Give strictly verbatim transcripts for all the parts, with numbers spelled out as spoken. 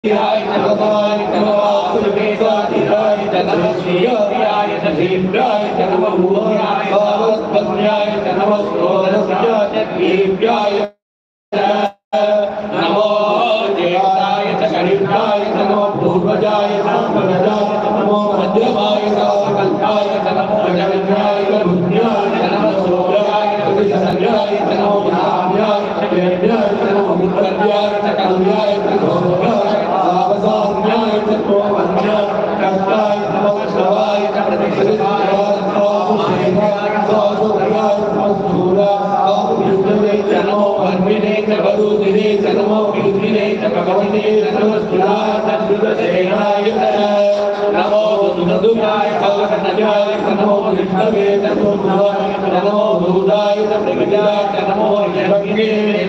नमो ज्येष्ठाय च कनिष्ठाय च नमो पूर्वजाय च नमो मध्यमाय च कल्पाय च नमो जगन्नाय च बुद्ध्याय च नमो सूर्याय च संज्ञाय च नमो महाम्याय च वेद्याय च नमो मुद्राय च कल्याय च घोराय सावसाम्याय च त्वमन्याय कर्ताय च नमो श्रवाय च प्रतिष्ठाय च नमो महायाय च सूर्याय च नमो सूर्याय च नमो वर्मिणे च वरुदिने च नमो विद्विने च भगवते च नमो सुराय च सुदसेनाय च नमो दुन्दुभाय च कनकाय च नमो विष्णवे च नमो भूताय च प्रगजाय च नमो यज्ञे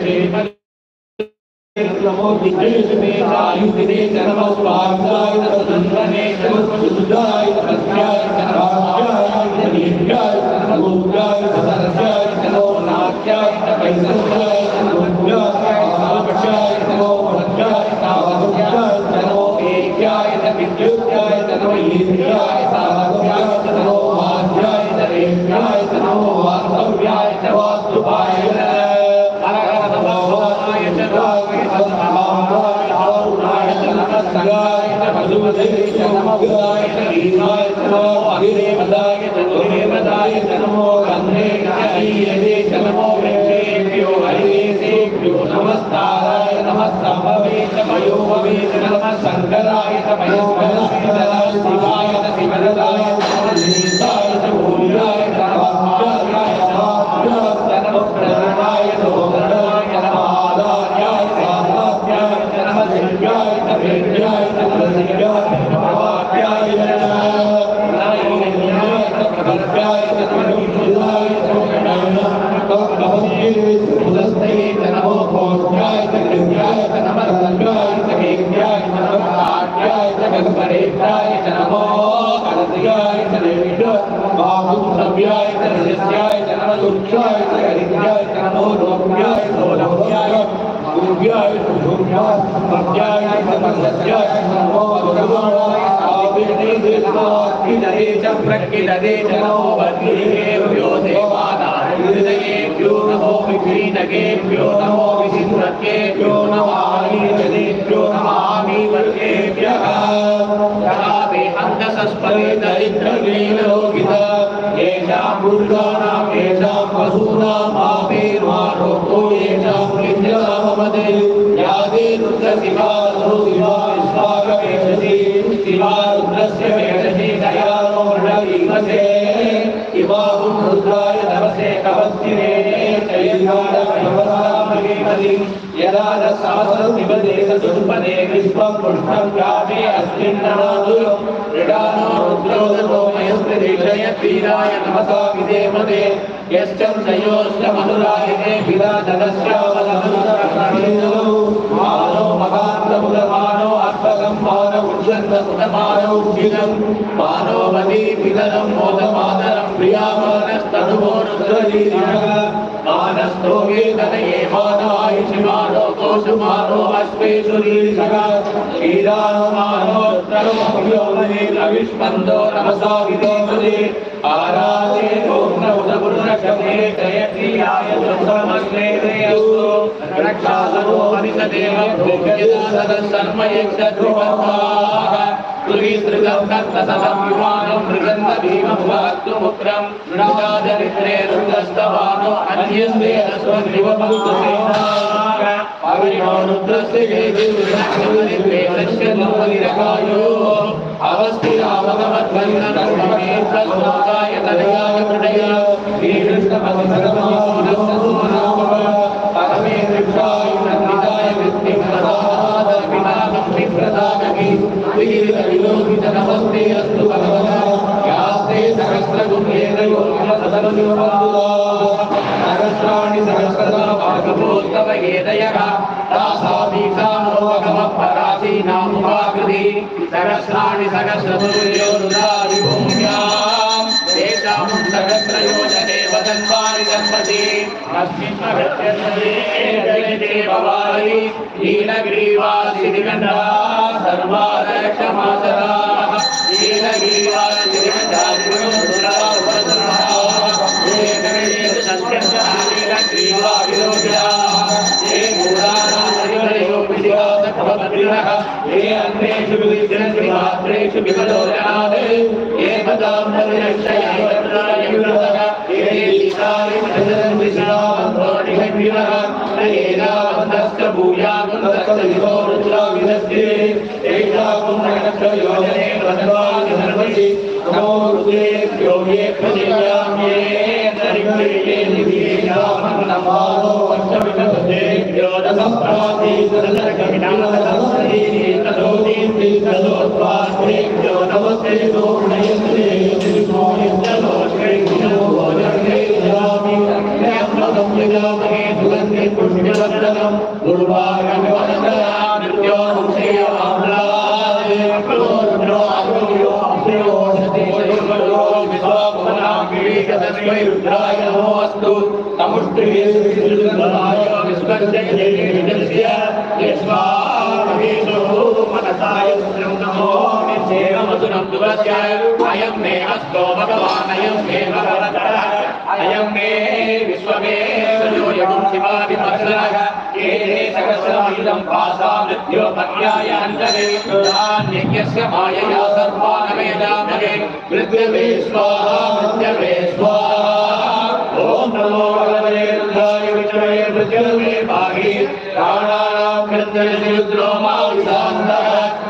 नमो विद्युते च आयुधे च नमो स्वाहाय च सुदन्वने च सुदाय च सत्याय च राष्ट्राय च नीत्याय च नमो उद्याय च सरस्याय च नमो नाट्याय च वैसंत्याय च नमो उद्याय सावक्षाय च नमो भद्राय च वासुद्याय च नमो एक्याय च विद्युत्याय च नमो ईर्ष्याय सावक्षाय च नमो वाद्याय च रेक्याय च नमो वास्तव्याय च वास्तुपाय च अरहतमोहाय च राय च महामाय आरुणाय च नमस्काराय च वसुमते च नमो उदाय च ईशाय च नमो अग्निदेवताय च दुर्देवताय च नमो गन्धे च ईयते च नमो वृक्षेभ्यो हरिकेशेभ्यो नमस्काराय नमः संभवे च पयोभवे च नमः शङ्कराय च पयस्कराय च नमः शिवाय च शिवदत्ताय च नमः नीताय च भूयाय च नमः आर्याय च नमः प्रणवाय च भोगराय च नमः आदायाय च आदात्याय च नमः शिव्याय च वेद्याय च नमः शिव्याय च प्रभात्याय च नमः नारायणाय च प्रभत्याय च नमः विद्युदाय च नमः भवद्गीते च पुलस्ते च नमो भोज्याय च कृत्याय च नमः संगाय च वेद्याय च नमः आट्याय च गणपरेत्याय च नमो हरद्याय च नैवेद्याय बाहुसव्याय च रजस्याय च नमः दुक्षाय च हरिद्याय च नमो रोग्याय च लोभ्याय पूज्याय च भूम्याय पद्याय च पद्मस्याय च नमो भगवानाय आविर्णे देवात्मिदे च प्रकृतदे च नमो भद्रेभ्यो देवानां हृदयेभ्यो नमो विघ्नकेभ्यो नमो विसिद्धकेभ्यो नमः आनीचनेभ्यो नमः आमीवर्गेभ्यः तथापि अन्धसस्पदे दरिद्रलीलोकिता येषां मूर्खाणां येषां पशूनाम् आपेर्मारोग्यो येषां विद्याममदे यादे रुद्रशिवासो शिवा विश्वाकपेशसि शिवा रुद्रस्य पेशसि दयालो ऋणवीमसे इमाहुं रुद्राय नमसे कवत्तिने चैर्गाढभवसामहीमहि यदा न सहस्रशिवदे सदुपदे विश्वं पुष्टं व्यापे अस्मिन्ननादुरं ऋडानो रुद्रोदतो मयस्त्रिजयपीराय नमसा विदेमते यश्चं सयोश्चमनुरायते विराजनस्यावलमनुरायणो मानो मगान्तमुदमानो अर्थकं मानो उर्जन्तमुदमानो उद्युतं मानो मदी विदनं मोदमादरं प्रियामानस्तनुवो रुद्रलीलः मानस्तो वेदनये मानो आयुषिमानो कोशुमानो अश्वेषुरीलः क्षीरानो मानो रुद्रमभ्योमने लविष्मन्दो नमसा विदेमते आराधे ओम नवदपुरक्षमे जयक्रियाय सुसमश्रेयस्तु रक्षासनो हरितदेव भोग्यदासदसर्मयक्षध्रुवः तुरीसृगं तत्तसलं युवानो मृगन्धभीमं वाक्तुमुग्रं मृगादरिद्रे रुद्रस्तवानो अन्यस्ते अस्वद्रिवभक्तसेनाः अविनो रुद्रस्य गेदे विरक्षमनिर्वेदस्य लोकनिरकायो अवस्थिरावगमद्वन्दनर्ममे तद्लोकाय तदयाय प्रदया श्रीकृष्णपतिभगवानस्तुनामः परमे दृक्षाय नन्दिताय विष्णुं प्रसादादर्पिनामं विप्रदानमि वीरविलोकित नमस्ते अस्तु भगवता यास्ते सहस्रगुण्येनयोगमसदनुपन्दुला सहस्राणि सहस्रदा भागवोत्तम येदयः तासामीसामोगमः परासीनामुपाकृति सहस्राणि सहस्रतुल्योरुदारि भूम्यां तेषां सहस्रयोजने वदन्वानि ब्रह्मति अस्मिन् जगते भवानि नीलग्रीवासिदिगन्धा सर्वारक्षमातराः नीलग्रीवासिदिगन्धा ये अन्येषु विद्यन्ति मात्रेषु विकलोचनात् ये पदाम्बरक्षयायुरः ये दीक्षानि भजन्ति श्रावन्तोनिहव्यः एनावन्तस्य भूयाकुन्दस्तदिवो रुद्राविदस्ते एषा पुण्यनक्षयोजने व्रतवानि सर्वैः नमो रुद्रेभ्यो ये प्रतिज्ञाम्ये तरिक्रिये निधीयामन्नमानो वक्षविषभ्यो दसम्प्राति सदर्कविनामदसंसदीनि तदोदीन्ति तदोत्वास्त्रेभ्यो नमस्ते दोर्णयन्ते त्रिभुवनित्यलोश्रेभ्यो भोजन्ते ददामि नमः यजामहे सुगन्धे पुष्यवर्धनम् दुर्भागमिवन्दना मृत्यो मुक्षेय आम्लात् क्रोर्णो अग्नियो अप्रियो तस्मै रुद्राय नमोऽस्तु नमुष्टिवे सुन्दराय विश्वस्य यस्माभिषो मनसाय नमो सेवमधुरं दुवस्य अयं मे अस्तो भगवान् अयं मे भगवतः अयं मे विश्वमेश्वरो यं शिवादिमत्सरः ये सहस्रमिदं पासा मृत्योपत्याय अन्तरे नान्यस्य मायया सर्वानवेदामहे मृत्यवे स्वाहा मृत्यवे स्वाहा ॐ नमो भगवते रुद्राय विष्णवे मृत्यवे पाहि प्राणानां कृत्यस्य रुद्रो माविशान्तः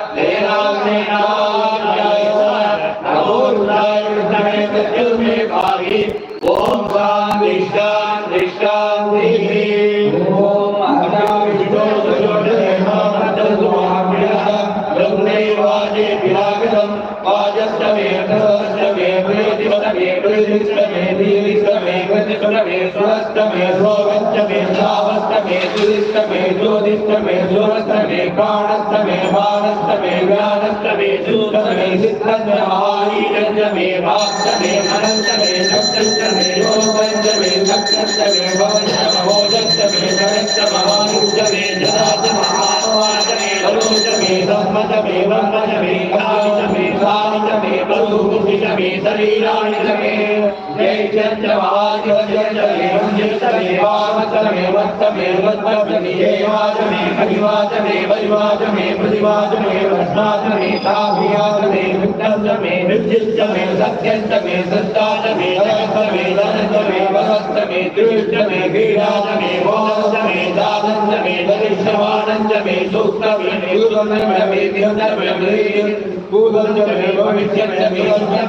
देनाग्नेनाय नमो रुद्राय विष्णवे मृत्यवे पाहि ॐ शान्ति शान्ति शान्तिः ॐ अहनाविष्णो सुयोधनेमामतस्तु महाभ्यः लग्नैवाजे विरागतं वाजस्तमे सहस्तमे प्रीतिवतमे प्रीतिष्टमे दीविष्टमे गतिष्टमे स्वस्तमे स्वगच्छमे सावस्तमे सुरिष्टमे ज्योतिष्टमे सुरस्तमे प्राणस्तमे मानस्तमे ज्ञानस्तमे सूतमे सिद्धस्तमे महावीरञ्जमे भास्तमे अनन्तमे सप्तस्तमे योगञ्जमे सप्तस्तमे भवञ्जमहोजस्तमे सरस्तमहानुजमे जदातमहानुवाजमे अलोजमे सम्मतमे वम्मजमे कामितमे सामितमे बलुकुटितमे शरीराणितमे जयचन्द्रमहादिवजयन्तमे वञ्जितमे वामतमे वत्तमे वत्तमे देवाजमे कविवाजमे वरिवाजमे प्रतिवाजमे वस्नाजमे साभियाजमे विद्यन्तमे विद्युत्तमे सत्यन्तमे सत्ताजमे जगतमे धनन्तमे वहस्तमे दृष्टमे क्रीडाजमे मोहस्तमे दादन्तमे दरिष्टमानन्दमे सूक्तमे युगन्तमे विहन्तमे पूगन्तमे भविष्यन्तमे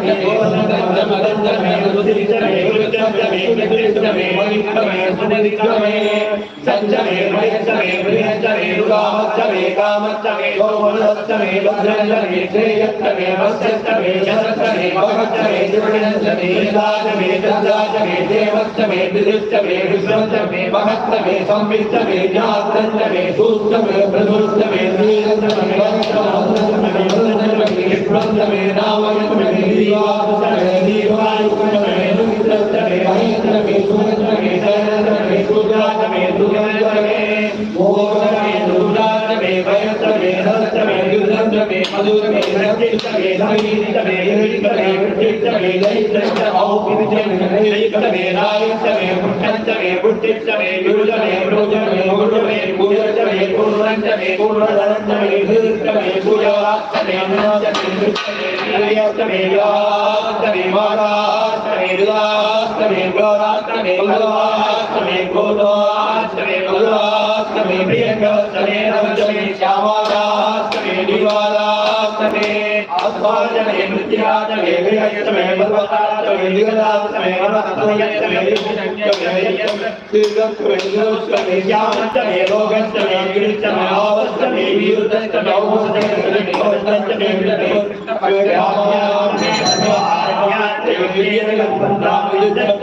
सुन्दन्तमे रुदितमे रुदितमे कृष्णमे वरिष्ठमे सुनिदितमे सञ्जमे वयस्तमे प्रियन्तमे रुगामस्तमे कामस्तमे गौमनस्तमे भद्रन्तमे श्रेयस्तमे वत्सस्तमे शतस्तमे भगस्तमे दुर्गणस्तमे दाजमे ददाजमे देवस्तमे विदुष्टमे विश्वन्तमे महस्तमे संविष्टमे ज्ञातन्तमे सूक्तमे प्रदुष्टमे श्रीरन्तमे वत्समस्तमे वन्दनमे विश्वन्तमे नामयन्तमे दीवास्तमे दीवायुक्तमे नुमितस्तमे महेन्द्रमे सुमन्तमे शरणन्तमे सुजातमे सुगन्तमे मोहतमे दुर्गातमे वयस्तमे हस्तमे दुर्गन्तमे मधुरमे रक्षितमे समीरितमे हृदितमे वृद्धितमे दैत्यमे औपितमे नैकतमे नायस्तमे पुष्टन्तमे पुष्टितमे गुरुतमे प्रोजमे गुरुतमे पूजतमे पूर्णन्तमे पूर्णधनन्तमे हृदितमे पूजवास्तमे अनन्तमे नृत्यमे प्रियस्तमे यास्तमे मातास्तमे रुदास्तमे गौरास्तमे भगवास्तमे गोदास्तमे मधुरास्तमे प्रियंगास्तमे नवजमे श्यामादास्तमे दिवादास्तमे आस्वादमे नृत्यास्तमे विहयस्तमे भगवतास्तमे दिगदास्तमे मनस्तमे विष्णुस्तमे तीर्थस्तमे सुरस्तमे श्यामस्तमे लोकस्तमे गिरिस्तमे आवस्तमे वीरुतस्तमे औषधस्तमे कवचस्तमे विष्णुस्तमे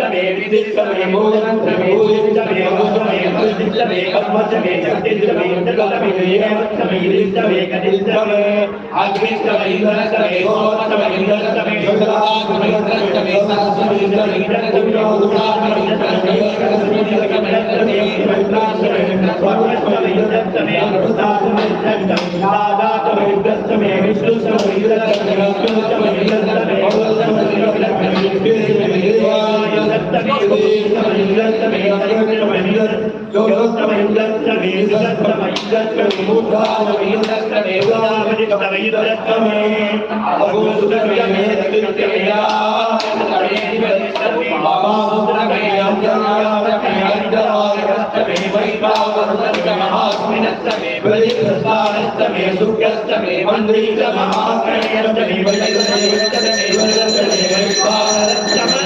कीर्तिस्तमे मूलन्तमे पूजितमे भूतमे अकृतिस्तमे कर्मस्तमे शक्तिस्तमे इंद्रस्तमे येवस्तमे गिरिस्तमे कटिस्तमे अग्निस्तमे इंद्रस्तमे सोमस्तमे इंद्रस्तमे शुक्लास्तमे इंद्रस्तमे सरस्वती इंद्रस्तमे इंद्रस्तमे उदास्तमे इंद्रस्तमे इंद्रस्तमे इंद्रस्तमे इंद्रस्तमे इंद्रस्तमे इंद्रस्तमे अमृतास्तमे इंद्रस्तमे दादास्तमे इंद्रस्तमे विष्णुस्तमे इंद्रस्तमे विष्णुस्तमे इंद्रस्तमे भगवतस्तमे इंद्रस्तमे विष्णुस्तमे इंद्रस्तमे इंद्रस्तमे इंद्रस्तमे योगस्तमे इंद्रस्तमे इंद्रस्तमे इंद्रस्तमे मूर्धास्तमे इंद्रस्तमे उदास्तमे इंद्रस्तमे अभूतस्तमे इंद्रस्तमे यास्तमे इंद्रस्तमे महासूत्रमे अंजनास्तमे अंजनास्तमे वैभावस्तमे महास्मिनस्तमे बलिस्तमे सुख्यस्तमे मंद्रितमे महाकण्यस्तमे वैजयस्तमे वरदस्तमे वैभावस्तमे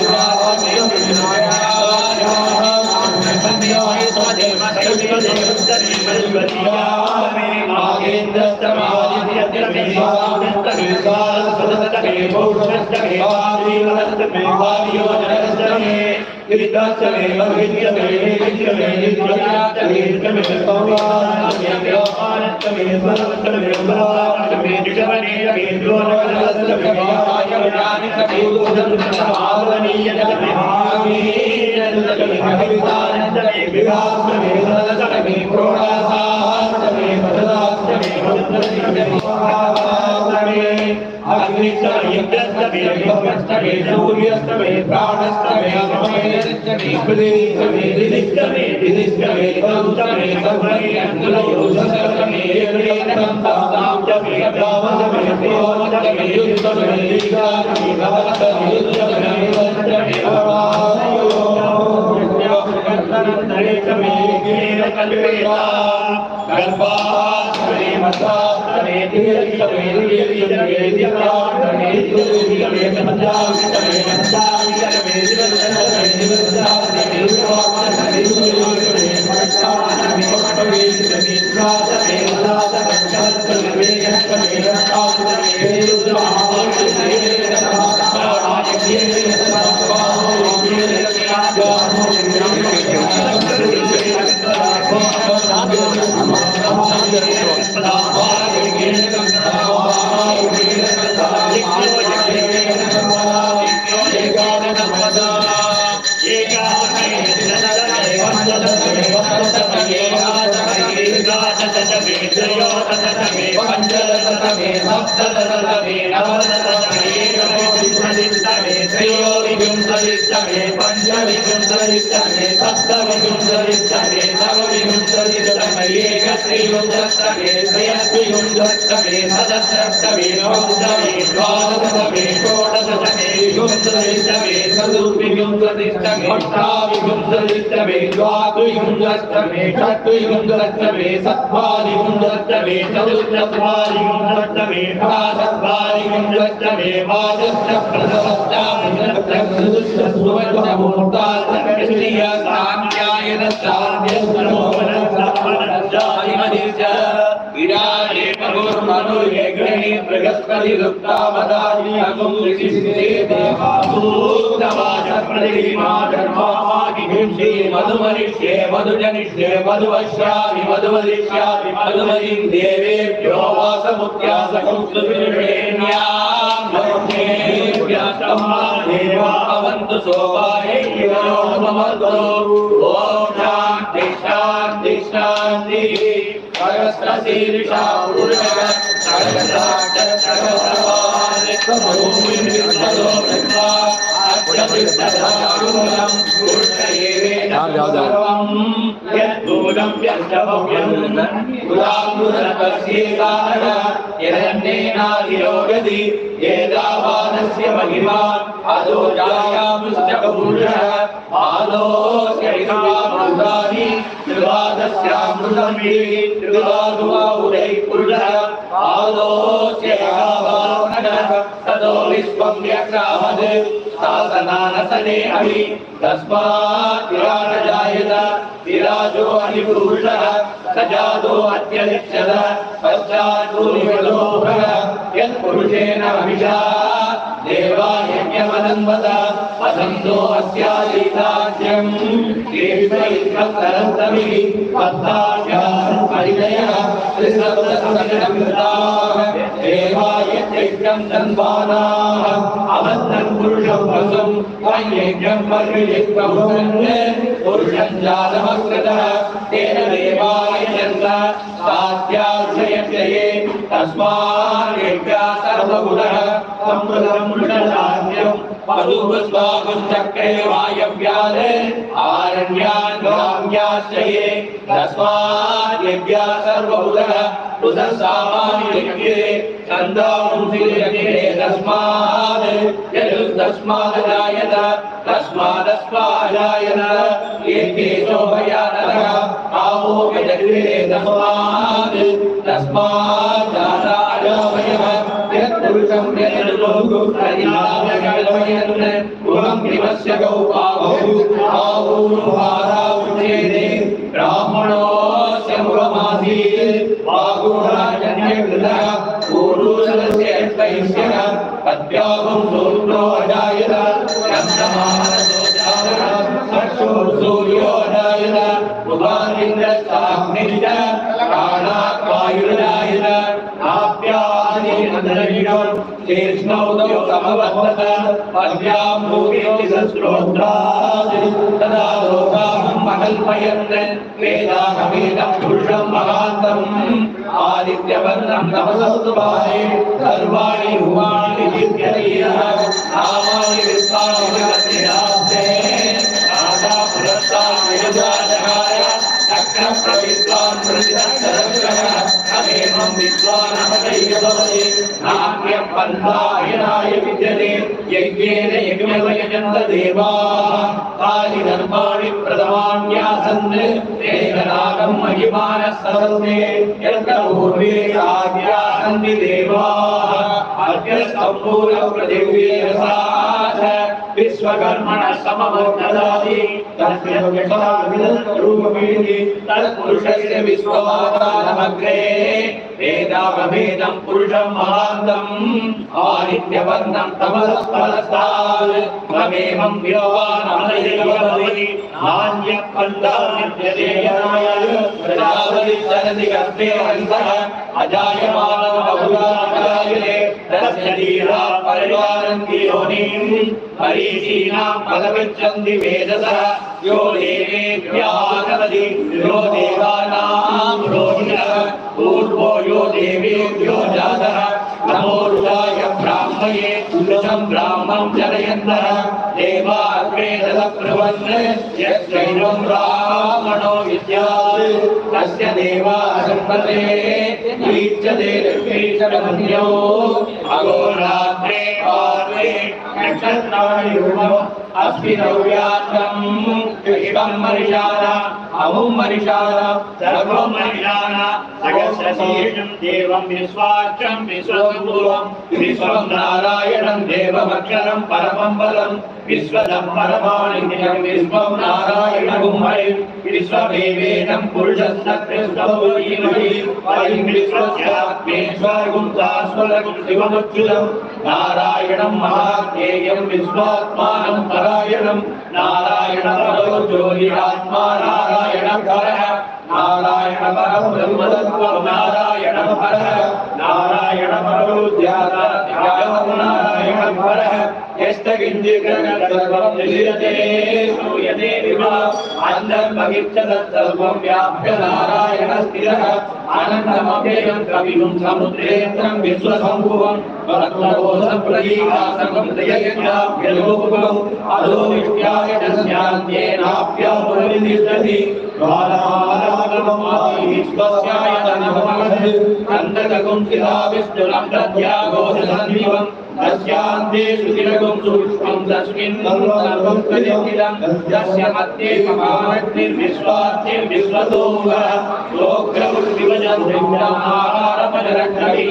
अग्निस्तमे इंद्रस्तमे विभवस्तमे सूर्यस्तमे प्राणस्तमे अग्निस्तमे पृथिवीस्तमे दिदिस्तमे दिदिस्तमे तरुस्तमे तरुणे अंकुलयोषस्तमे येनेनं तामस्तमे दावस्तमे देवस्तमे युद्धस्तमे दीर्घास्तमे भवस्तमे युद्धस्तमे युद्धस्तमे अवायो यज्ञोपकर्तनन्तरेस्तमे गिरिकल्पेता गर्भास्तमे मसास्तमे दीर्घस्तमे दीर्घस्तमे दीर्घास्तमे दीर्घस्तमे पंचास्तमे पंचास्तमे दिवस्तमे दिवस्तमे युद्धवास्तमे युद्धवास्तमे पंचास्तमे पट्टवेस्तमे प्रातमे उदातमे चलस्तमे वेगस्तमे रक्षास्तमे युद्धवास्तमे मधुमनिष्ये मधुजनिष्ये मधुवश्यामि मधुवदिष्यामि मधुमयीं देवेभ्यो वासमुख्यासकं सुविष्णेन्यास्तम्मादेवावन्तु सोपाये ममतो ॐ शान्ति शान्ति शान्तिः सहस्रशीर्षा पुरुषः यदन्नेनाधिरोगति येदावानस्य महिमान् अदो जायामुष्टकपुरुषः आदोस्य विश्वामृतानि त्रिवादस्यामृतमिः त्रिवादुवाहुरैः पुरुषः आदोस्य एकावानः ततो विश्वं व्यक्रामत् सासनानसने अभि तस्मात् विराट जायत विराजो अधिपुरुषः सजातो अत्यलिप्सत पश्चात् भूरिवलोकः यत्पुरुषेण अभिषा देवा यज्ञमनन्वत वसन्तो अस्यादिताज्यं देवैकतरन्तमिः पद्माभ्यां परिणयः त्रिसप्तसहस्रकृताः देवाय चैत्रं धन्वानाः अवन्तं पुरुषं वसुं वैयज्ञं परिलिप्तं पुरुषं जातमकृतः तेन देवाय चन्द्र साध्याश्रयजये तस्मात् यज्ञा सर्वगुणः सम्पदं मृषदाज्यं मधुपुष्पाकुश्चक्रे वायव्यान् आरण्यान् ग्राम्याश्रये तस्मात् यज्ञा सर्वगुणः उदसामान्यज्ञे छन्दोंसियज्ञे तस्मात् यजुस्तस्मादजायत तस्मादस्मादजायत एके शोभयानः कामो यजग्रे तस्मात् तस्मात् जाताजावयः यत्पुरुषं यजनुगुं प्रतिमानगलयन् गुहं दिवस्य गौपावौ आऊर्भारावुच्येते ब्राह्मणोऽस्य मुखमासीत् वागुराजन्यकृतः पूर्वोदस्य वैश्यः पद्यागं सूर्यो अजायत चन्द्रमानसोजातः चक्षुः सूर्यो अजायत मुखानिन्द्रस्ताग्निश्च प्राणात् वायुरजायत आप्यादिनन्दनगिरं शेष्णौदौ समवर्तत पद्यां भूमिति सस्रोत्रात् तदा लोकाहम् अकल्पयन् वेदाहमेदं पुरुषं महान्तम् आदित्यवर्णं नमसस्तुभाये सर्वाणि भुवानि विद्यतीरः नामानि विश्वानि विगतिरास्ते राजा पुरस्तान् विरजाजहार चक्रप्रविद्वान् प्रतिदक्षरक्षः अमेवं विद्वानमदैव भवति नान्यं पन्थायनाय विद्यते यज्ञेन यज्ञमेव यजन्त देवाः तानि धर्माणि प्रथमान्यासन् एकनागं महिमानः सरस्ते यत्र पूर्वे आज्ञासन्ति देवाः अग्रस्तम्भूलप्रदिव्येरसाः विश्वकर्मणः समवर्तदाति तस्य विषाविदरूपमेति तत्पुरुषस्य विश्ववादानमग्रे वेदागमेदं पुरुषं महान्तम् आदित्यवर्णं तमसस्परस्तात् ममेवं विद्वानमदैव भवति नान्यः पन्था विद्यते यनाय प्रजापतिश्चरति गर्भे हंसः अजायमानो बहुलाकायते तस्य धीराः परिवारन्ति योनिं मरीचीनां फलमिच्छन्ति वेदसः यो देवेभ्यागमति यो देवानां रोहिणः पूर्वो यो देवेभ्यो जातः नमो रुद्राय ब्राह्मये रुद्रं ब्राह्मं जनयन्तः देवा अग्रे दलब्रुवन् यस्यैनं ब्राह्मणो विद्यात् तस्य देवा सम्पते ईच्यते लक्ष्मीशरमन्यो अघोरात्रे पार्वे नक्षत्राणि रूपम् अस्मिनव्यात्तं इमं मरिषाण अमुं मरिषाण सर्वं मरिषाण सहस्रशीर्षं देवं विश्वाक्षं विश्वसम्भुवं विश्वं नारायणं देवमक्षरं परमं बलं विश्वदं परमाणिज्ञं विश्वं नारायणं हरिं विश्वमेवेदं पुरुषं सत्यस्तवोयिमहि हरिं विश्वस्यात्मेश्वरं शाश्वतं शिवमुच्युतं नारायणं महाज्ञेयं विश्वात्मानं परायणं नारायणपरो ज्योतिरात्मा नारायणपरः नारायणपरं ब्रह्मतत्त्वं नारायणपरः नारायणपरो ध्याता नारायणपरः यस्तकिञ्चित्सर्वं निलीयते श्रूयते विवा अन्तर्बहिश्चतत्सर्वं व्याप्य नारायणस्थिरः आनन्दमव्ययं कविं समुद्रेन्द्रं विश्वसम्भुवं भक्तबोधप्रतीकासकं दययज्ञाभ्यलोकम् अधो विद्याय तस्यान्त्येनाभ्यामुपनिष्ठति विश्वस्यायतनमहद् कन्दककुंसिला विष्णुरं प्रत्याघोषसन्निवम् तस्यान्ते सुतिलकं सूक्ष्मं तस्मिन् सर्वं प्रजकिलं तस्य मध्ये महामग्निर्विश्वाद्यैर्विश्वतोमुखः लोकप्रभुर्विभजन्त्रिब्रह्माहारपजरक्षभिः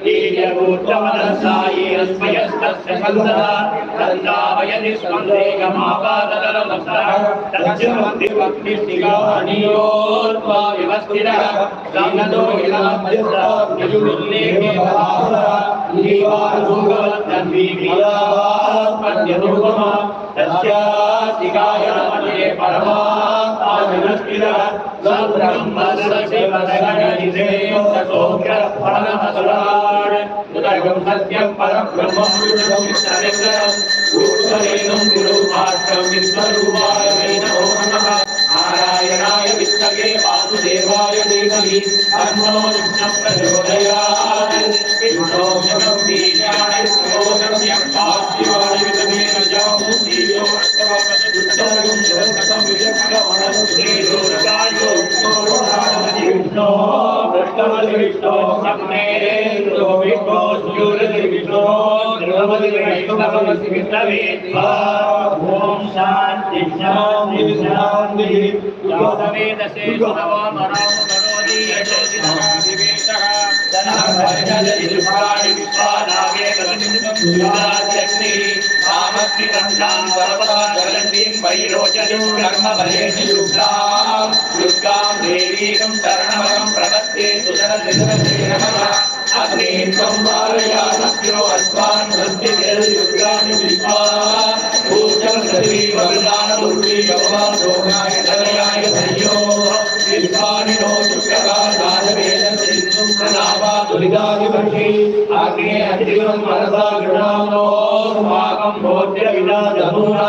ईर्यगोत्रमनस्सायेरस्मयस्तस्य सन्तता तन्दावयति स्पन्देकमापादतरमस्तः तस्य मन्दिरभक्तिस्थिकानियोर्त्वा विवस्थितः सन्नतो यदामध्यस्थः यजुर्लेखे भासः ीवारुगवत्तन्वीभियावास्मद्यनुपमा तस्यासिकाय नमते परमात्माविनस्तिरः सब्रह्मसशिवसगनिधेयं ततोऽग्रफलमसुरान् उदगं सत्यं परब्रह्मं पुरुषं सरेन्द्रं भूतलेनं गुरुपाठं विश्वरूपाय नमो नमः नारायणाय विष्णवे वासुदेवाय धीमहि तन्नो विष्णुः प्रचोदयात् विष्णोऽहं बीजाय स्रोतस्य पार्थिवाय विद्महे नजामु श्रीयो अष्टवक्रतुण्डं जगतं विचक्रमणं श्रीदुर्गायो विष्णो भ्रष्टमति विष्णो सम्मेन्द्रो विष्णो स्यूरति विष्णो द्रवति वैष्णवमसि विष्णवे ॐ शान्ति शान्ति शान्ति यादवेदसे सुनवो मनो मनोदि यशोदि नमादिवेशः धनभजति दुष्काणि विश्वानागे गतिनिन्दं सुराजग्नि कामस्ति कण्ठां सर्वदा ज्वलन्तीं वैरोचनीं कर्मभयेषु युक्तां दुर्गां देवीं शरणमहं प्रपद्ये सुजनसुजनसे नमः अग्निं संवारयामस्यो अस्मान् वृद्धिर्युग्राणि विश्वा पूजं सती वरदानमूर्ति भगवान् दोहाय धनयाय धन्यो विश्वानि नो शुक्रकार्यावेदं नामा दुरिदादिवर्षे अग्ने अतिवं मनसा गृणानो माकं भोज्यविदाजमुना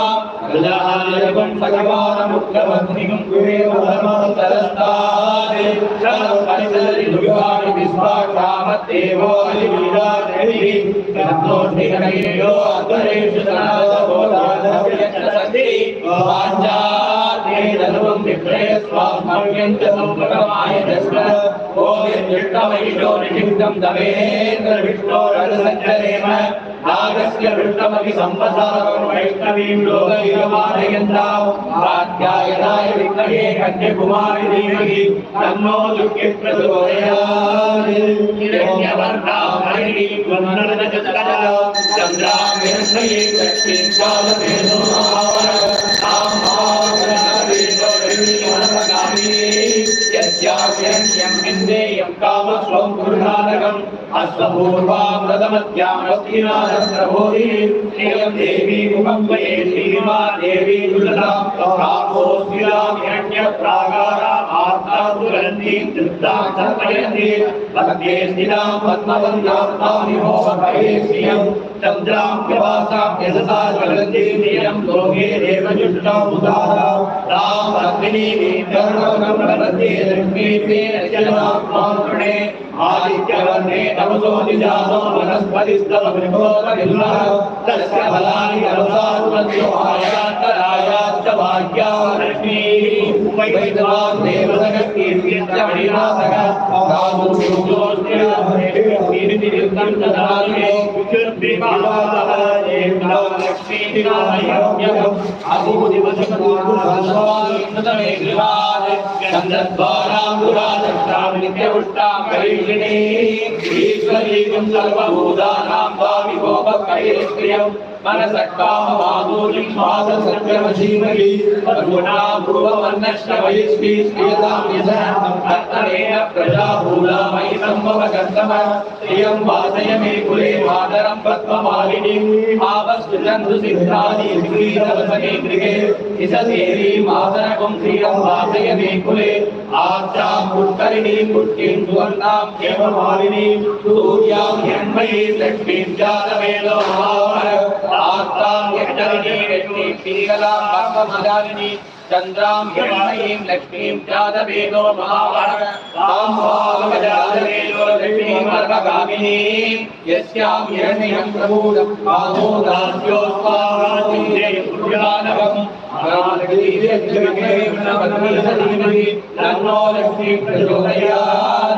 गृहायवं भगवानमुग्रवग्निं गुरेव धर्मन्तरस्तादे सर्वपरिसरि दुर्गाणि विस्वाक्षामद्देवो हरिवीरादेवी रत्नोष्ठिकणयो अन्तरेषु सनातनोदानव्यञ्जसन्ति वाञ्छाते धनुं विप्रय स्वास्मर्यञ्च सम्पकमाय दस्म गोविन्दविष्णवैषो निषिक्तं दवेन्द्र विष्णोरसञ्चरेम नागस्य विष्णमपि सम्पदां वैष्णवीं लोकैकमानयन्तां कात्यायनाय विद्महे कन्याकुमारी धीमहि तन्नो दुर्गे प्रचोदयात् हिरण्यवर्णां हरिणीं वन्दनजगदजलां चन्द्रां हिरण्मयीं लक्ष्मीं कालभेदो तां यस्यां विन्देयं कामस्वं गुरुनानकम् अश्वपूर्वां रथमध्यां वस्तिनाथं प्रभोरि श्रियं देवी मुखं वये श्रीमा देवी दुर्लतां कामोऽस्मिलां हिरण्यप्राकाराम् आर्तां दुरन्तीं तृप्तां सर्पयन्ति मध्ये स्थितां पद्मवन्तां तामिहो भवे श्रियं चन्द्रां व्यवासां यशसा ज्वलन्तीं श्रियं लोके देवजुष्टाम् उदारां तां अग्निनीं कर्णवनं प्रपद्ये लक्ष्मीर्तेन चलनात्मानुणे आदित्यवर्णे तमसो निजातो वनस्पतिस्तव विभोगविल्लः तस्य फलानि अवसारुमन्यो आयान्तरायाश्च भाग्या लक्ष्मीः वैद्यवान् देवसगकीर्त्यश्च मणिनाथः कामुर्योस्तोस्तिराभरेर्कीर्तिरिक्तं ददामि विचुर्विभावः देवता लक्ष्मीनाथयज्ञम् अभूदिवसकूर्भस्वामिन्दमे गृहात् चन्द्रद्वारां दुरादष्टां नित्यपुष्टां करीषिणी ईश्वरीं सर्वभूतानां भाविभोगकैरिष्ट्रियं मनसक्काममाधुरीं माससङ्गमधीमहि अरुणा भुवमन्नश्रवयिष्ठी श्रियतां यशः कर्तनेन प्रजाभूता मयि सम्भवकर्तम श्रियं वासय मे कुले मातरं पद्ममालिनीम् आवस्तुजन्तु सिद्धानि श्रीरवसने गृहे इसदेवी मातरकं श्रियं वासय मे कुले आर्चां पुष्करिणीं पुष्टिं सुवर्णां हेममालिनीं सूर्यां हिरण्मयीं लक्ष्मीं जातवेदो महावर आर्तां यक्षरिणीं लक्ष्मीं पीगलां पद्ममदालिनीं चन्द्रां हिरण्मयीं लक्ष्मीं जातवेदो महावर तां भावजातवेदो लक्ष्मीं सर्वकामिनीं यस्यां हिरण्यं प्रभूतं कामो दास्यो स्वाहातिन्दे पुरुषानवम् तन्नो लक्ष्मी प्रचोदयात्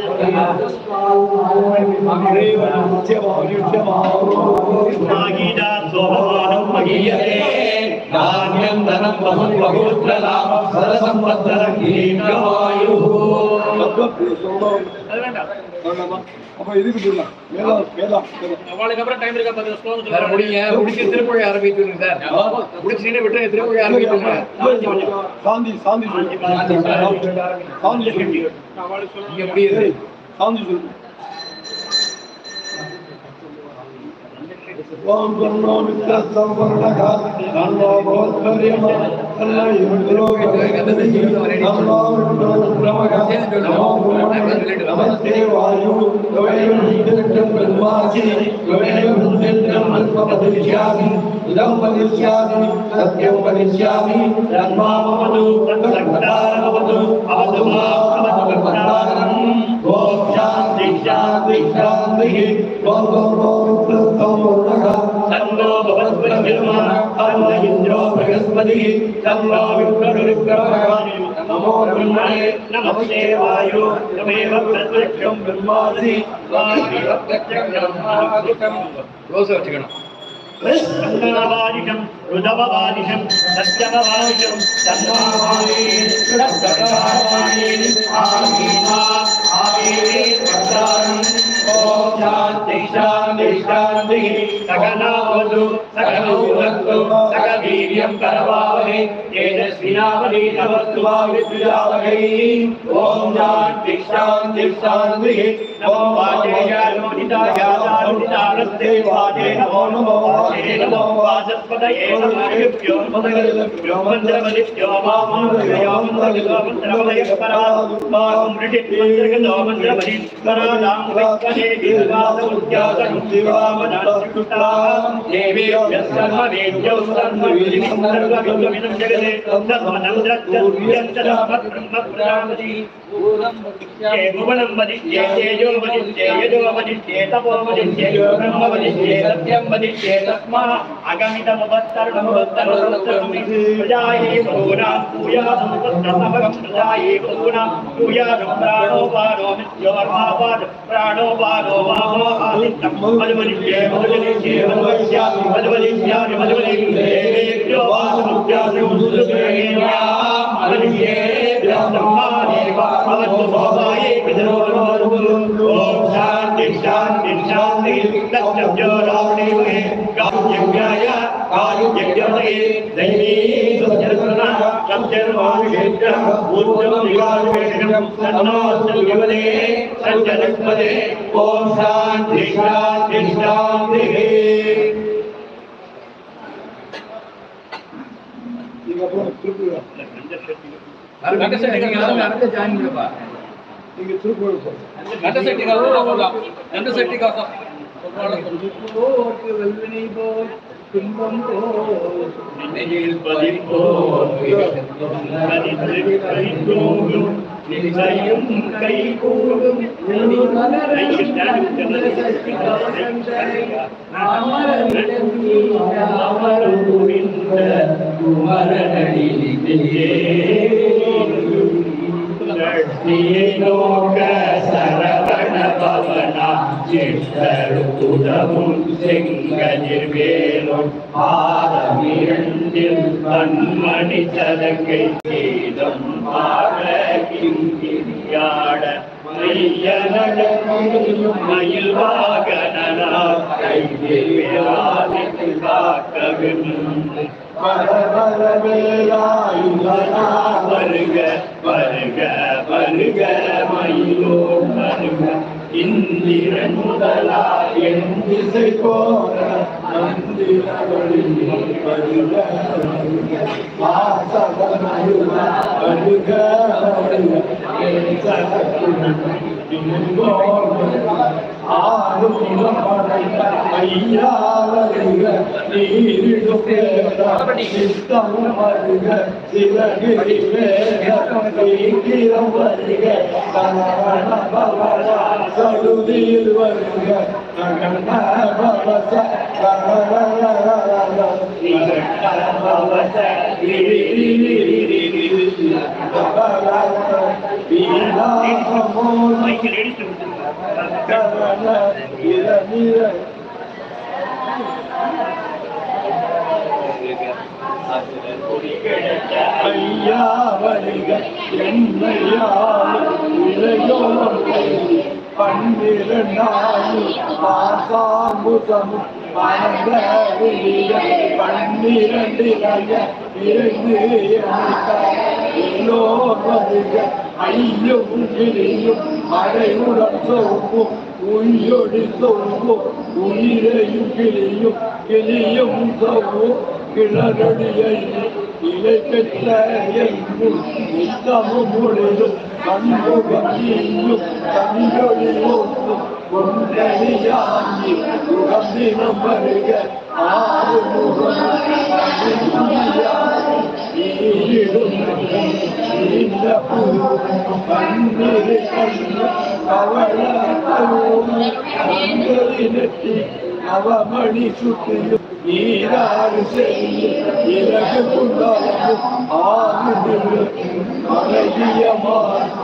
धान्यं धनं बहु बहुत्र लाभं सरसंवत्सरं दीर्घमायुः அப்ப இதுக்கு போடலாம் மேல மேல அவளுக்கு அப்புறம் டைம் இருக்கா பத்து ஸ்லோகம் வேற முடிங்க முடிச்சு திருப்பி ஆரம்பிக்கிறீங்க சார் முடிச்சிட்டே விட்டு திருப்பி ஆரம்பிக்கிறீங்க சாந்தி சாந்தி சாந்தி சாந்தி அவளுக்கு சொல்லுங்க முடியுது சாந்தி சொல்லு ஓம் கர்ணோ மித்ரஸ்தம் வர்ணகா கர்ணோ போத்பரியமா கர்ணோ யுத்ரோ கர்ணோ ருத்ரோ பிரமகா நமோ நமஸ்தே வாயு த்வயம் நித்யம் பிரம்மாசி த்வயம் நித்யம் பிரம்மபதிஷ்யாமி இதம் பதிஷ்யாமி சத்யம் பதிஷ்யாமி தன்மாமவது தன்சக்தாரமவது அவது மாம் அவது கர்த்தாரம் ஓம் சாந்தி சாந்தி சாந்தி ஓம் கர்ணோ மித்ரஸ்தம் வர்ணகா தன்னோ பவத்பரியமா அன்ன இந்திரோ பிரகஸ்பதி தன்னோ விக்ரமகா நமோ பிரம்மணே நமஸ்தே வாயு தமேவ பிரத்யக்ஷம் பிரம்மாசி வாயு பிரத்யக்ஷம் பிரம்மாதிகம் ரோச வச்சுக்கணும் அன்னவாதிகம் ருதவவாதிகம் சத்யவவாதிகம் தன்மாவாதி சத்யவவாதி ஆமீனா ஆமீனே வர்தாரம் ஓம் சாந்தி சாந்தி சாந்தி சகனாவது சகனௌவத்து சகவீர்யம் கரவாவஹை தேஜஸ்வினாவதீதமஸ்து மா வித்யாவஹை ஓம் சாந்தி சாந்தி சாந்தி நமோ வாஜேயாய நமோ நிதாய நிதானஸ்தே வாஜே நமோ நமோ வாஜே நமோ வாஜஸ்பதயே நமோ நமோ மந்திரமதிப்யோ மாமோதயோ மந்திரமதிப்யோ மந்திரமதயஸ்பரா மாம் ரிடித்மந்திரகதோ மந்திரமதி ஸ்வராதாம் விக்வதே தீர்காசமுத்யாசம் சிவாமனாசுட்டா தேவேभ्यः सर्ववेद्यौ सर्वविदितं सर्वविद्वमिदं जगते तस्मदन्द्रत्यस्य ब्रह्मपुराणमति ये भुवनं वदिष्ये तेजो वदिष्ये यजो वदिष्ये तपो वदिष्ये ब्रह्म वदिष्ये सत्यं वदिष्ये तस्मा अगमितमुपत्तरणमुपत्तरसुमि प्रजाये बहूनां पूयासं तत्तमगं प्रजाये बहूनां पूयासं प्राणो पारो मित्योर्मापाद प्राणो पारो वामो आदित्यं मधुवदिष्ये मधुवदिष्ये मधुवदिष्यामि मधुवदिष्यामि मधुवदिष्ये देवेभ्यो वासमुद्यासं सुदुर्गेया मधुवदिष्ये ब्रह्मादेवा भवतु भवाये पितरोर्भवतु ओम शांति शांति शांति तत्त्वज्ञो रावणेवहे गायज्ञाय गायज्ञमये दैवी सत्यर्पणा सत्यर्वाभिषेकः ऊर्ध्वं विवाहवेषणं तन्नो सद्गमने सत्यलक्ष्मणे ओम शांति शांति शांति கட்ட செட்டிங்க அடுத்த ஜாயின் பண்ணுப்பா நீங்க திருப்பூர் கட்ட செட்டிங்க போலாம் கட்ட செட்டிங்க போட்டு வெல்வினை போல் துன்பம் போல் நெஞ்சில் பதிப்போல் நிச்சயம் கை கூடும் லோக சரவண பவனா சித்தருதமும் செங்கதிர்வேலும் ஆரமிரண்டில் கண்மணி சதங்கை கீதம் ஆட கிங்கிரியாட மயில் வாகனா கைதில் காக்கவின் வருக வருக வருக மயிலோ வருக இந்திரன் முதலா என் திசை போற வருக வருக ஐயா வருக நீரிடும் சித்தம் வருக சிவகிரி வேகம் வருக சரவண பவன சடுதியில் வருக நகன பவச பவச ஐயா வருக என்னையாலும் இளையோர் பன்னிரண்டாயு ஆசாம்புதமும் பன்னிரண்டிலைய இருந்து எல்லோர் வருக ஐயும் கிளியும் மறைவுடன் சொவும் உயிரொடி சொல்வோம் உயிரையும் கிளியும் கிளியும் சொல்வோம் கிளறடியை இலை பெற்ற எங்கும் நித்தமும் முழுதும் கண்முகம் கண்கொழியும் ஒன்றடியாகி முகத்தினம் வருக ஆறு முகம் நீரிடும் இந்த புது கண்ணீரை கண்ணு கவலை அவமணி சுற்றியும் நீராறு செய்யும் இலகு குண்டாலும் ஆறு அழகியமான்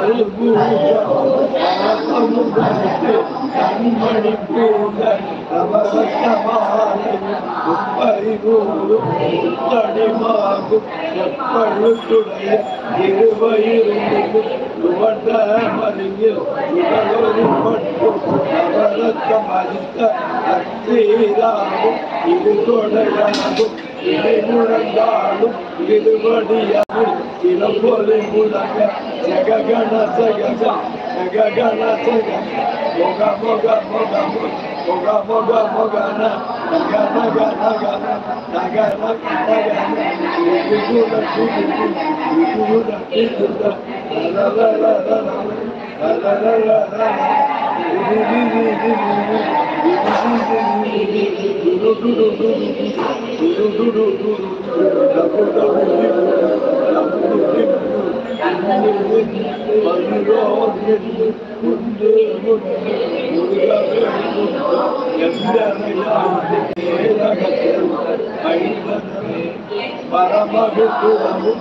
அல்பூஜமும் கண்மணி பூண்ட நவரத்தமாலை முப்பறிவூரும் முத்தடிமாகும் செப்பழுத்துடைய இருவயிருந்து உவந்த மருங்கில் உடலொரு பட்டு நவரத்தம் அளித்த அத்தீராகும் இது கொடையாகும் இதை முழந்தாலும் இருபடியாகும் இளம்பொலி முழங்க ஜககண ஜகஜ ஜககண ஜக மொக மொக மொக மொக மொக மொகன நக நக நகன நக நக நகன இதுகுட இதுகு இதுகுட இதுகுட லலலலலல லலலலலல பரமகுத்துவமும்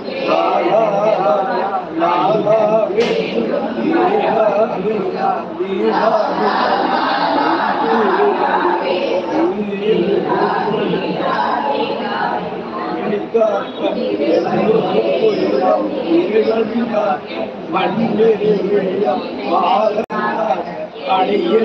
அடியே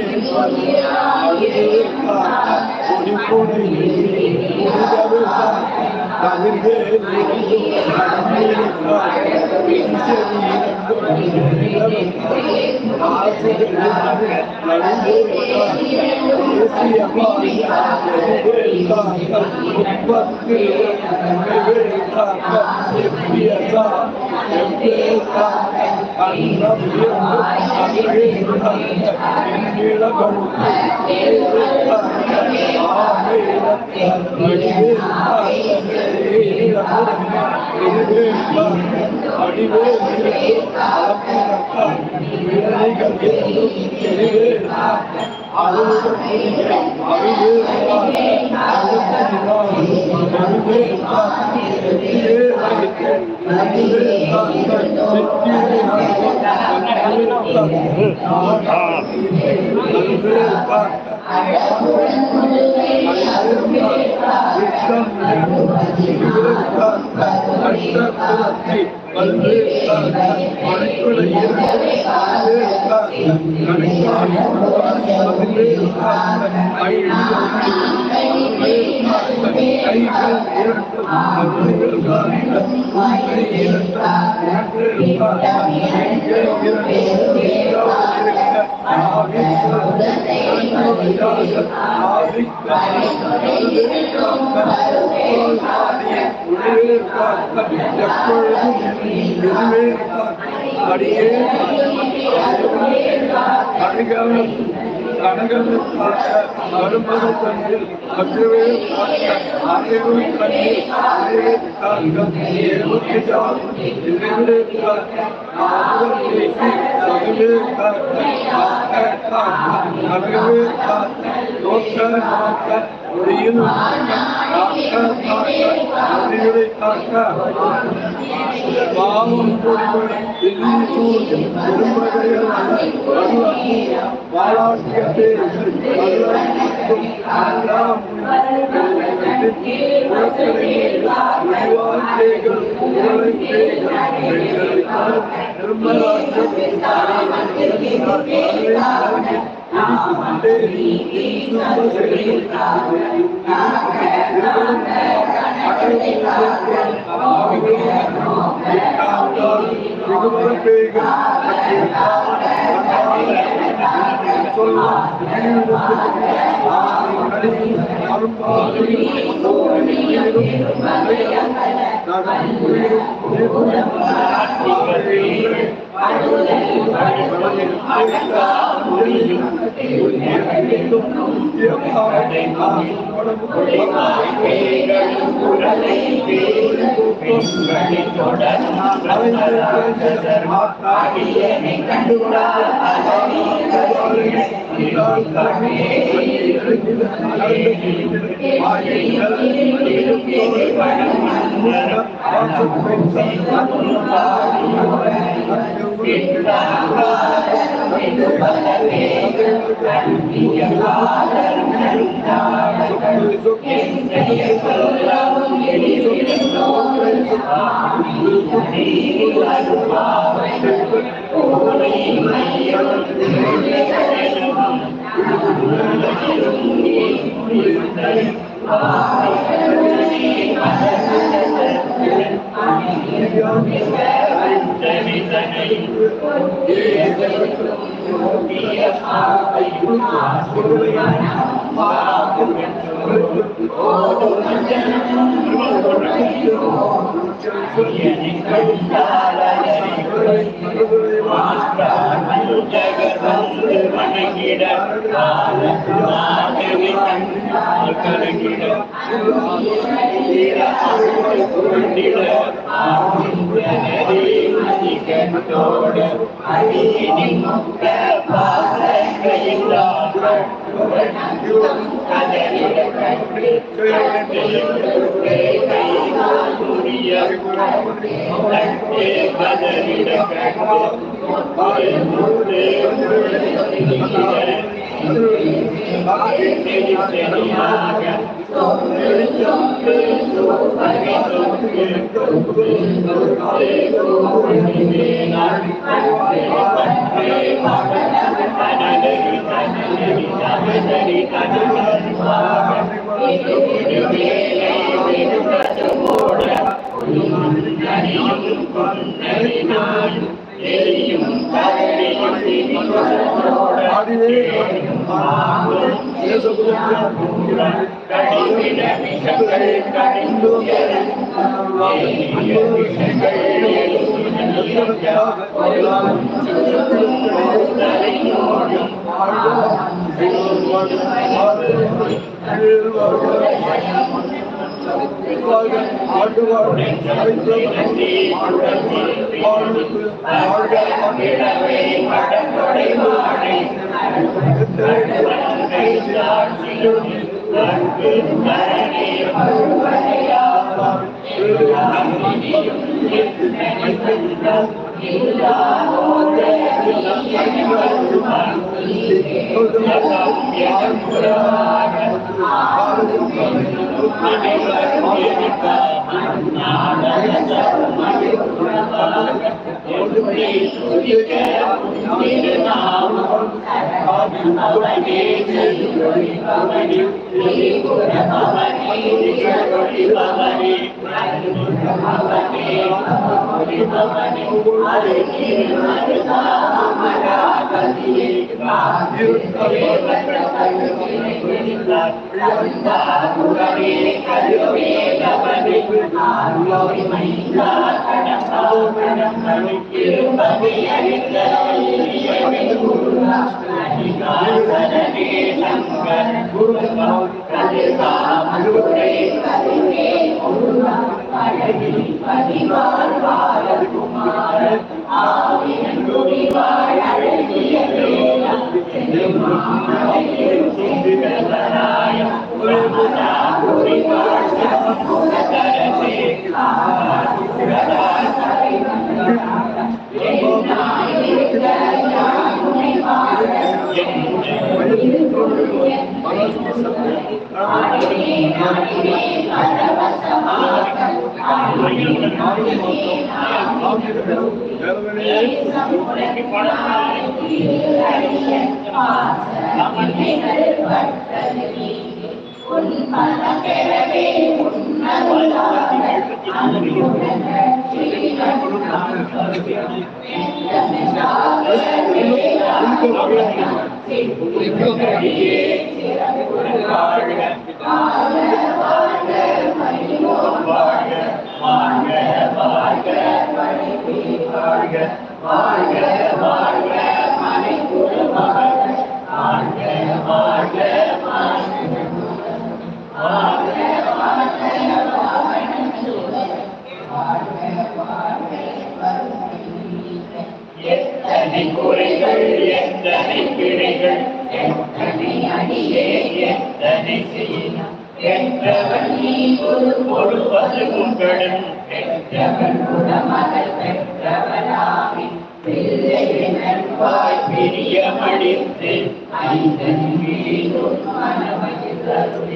எத்தனை குறைகள் எத்தனை பிழைகள் எத்தனை அடியே எத்தனை செய்யலாம் என்றவன் நீ ஒரு பொறுப்பது உங்களும் பெற்றவன் உடமகள் பெற்றவனாகி பிள்ளையின் நண்பாய் பிரியமடித்து ஐந்தன் வீடும் மனமகிழ்ந்தருளி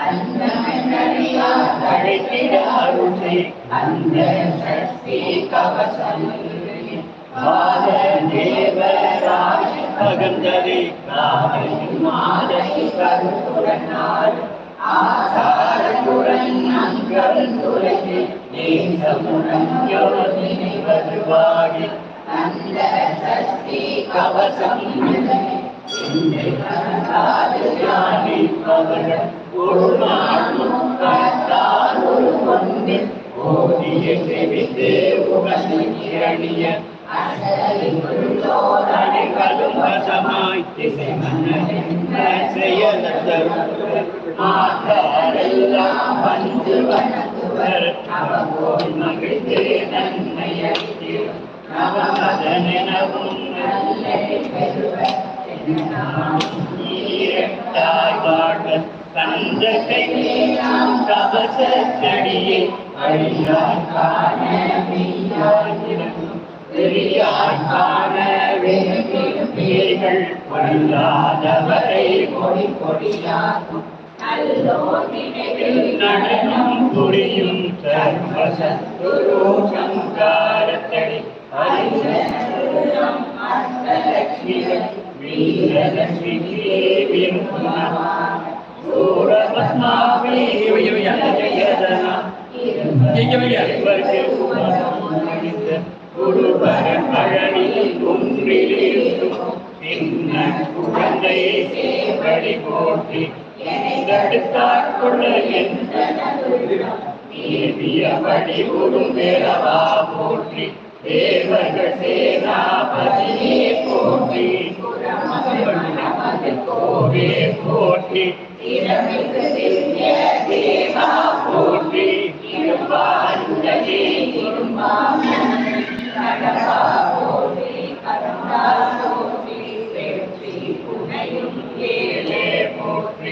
அழைத்திட அருளை அந்த சக்தி கவசம் தேவராஜ பகந்தரை காலையில் மாலை கருத்துறனார் ஆசாரத்துடன் அங்கன் துறையில் நேசமுடன் யோதினை வருவாகி அந்த சக்தி கவசம் அவர்கள் ஒரு நாளும் கத்தார் ஒரு கொண்டில் ஓதிய செவித்து உகசிய அனைவரும் வசமாய் திசை மன்னன் செயலத்தரும் மாற்றாரெல்லாம் வந்து வணங்குவர் அவபோல் மகிழ்ந்து நன்மையளித்திரும் நவமதனெனவும் நல்லை பெறுவர் ஈரட்டாய் வாழ்வர் கந்த கையாம் கவசத்தடியை அழியாய் காண மெய்யாயிருக்கும் பெரியாய் காண வேர்கள் கொள்ளாதவரை கொடி கொடியாகும் நடனம் புரியும் சர்வசத்துரு சங்காரத்தடி வீரலட்சுமி சூரபத்மாவே குருபர பழனில் ஒன்றிலிருந்தும் சின்ன குழந்தை சேவடி போற்றி தடுத்தாட்கொள்ள தேவியபடி குரும்பெறவா போற்றி தேவர்கள் சேனாபதியே போற்றி கோவே போற்றி தேவா போற்றி திருவாண்டே போற்றி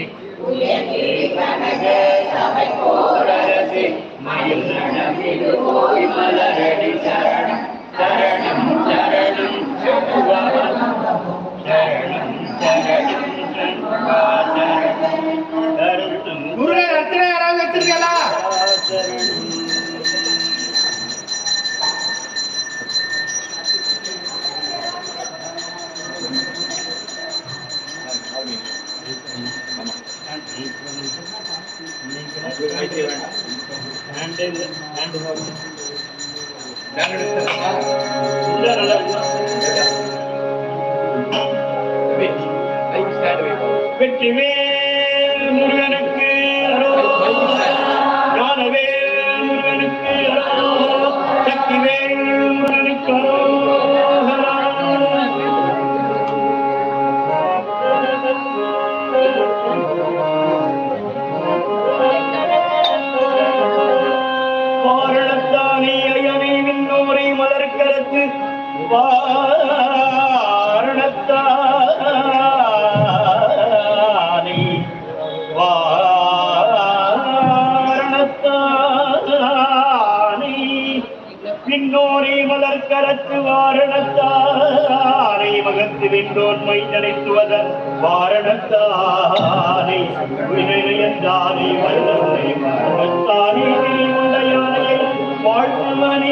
சபை போரரசே மயில் நடமிடு போய் மலரடி சரணம் சரணம் சரணம் சரணம் சரணம் சரணம் குருவே ரத்ன யாராவது வச்சிருக்கீங்களா? வெற்றிவேல் முருகனுக்கு ஞானவேல் முருகனுக்கு சக்திவேல் முருகனுக்கு வாரணத்தானே அயனை விண்ணோரை மலர்கரத்து வாரணத்தானே வாரணத்தானே விண்ணோரை மலர்கரத்து வாரணத்தானே மகத்து விண்ணோன் மை நினைத்துவத வாரணத்தானே வினையந்தானே வல்லவனை வாரணத்தானே உண்டையானையை வாழ்த்துவனே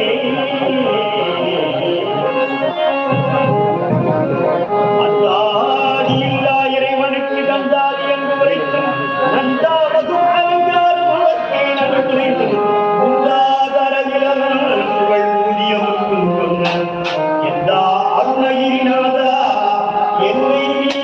அந்தாதி இல்லா இறைவனுக்கு தந்தாதி என்று உரைத்தும் நந்தாவதும் அலங்காரம் உலகே நன்று புரிந்தும் உண்டாதரவிலவன் புகழ் ஊதியமுக்கும் சொன்ன எந்தா அருணகிரிநாதா என்னை நீ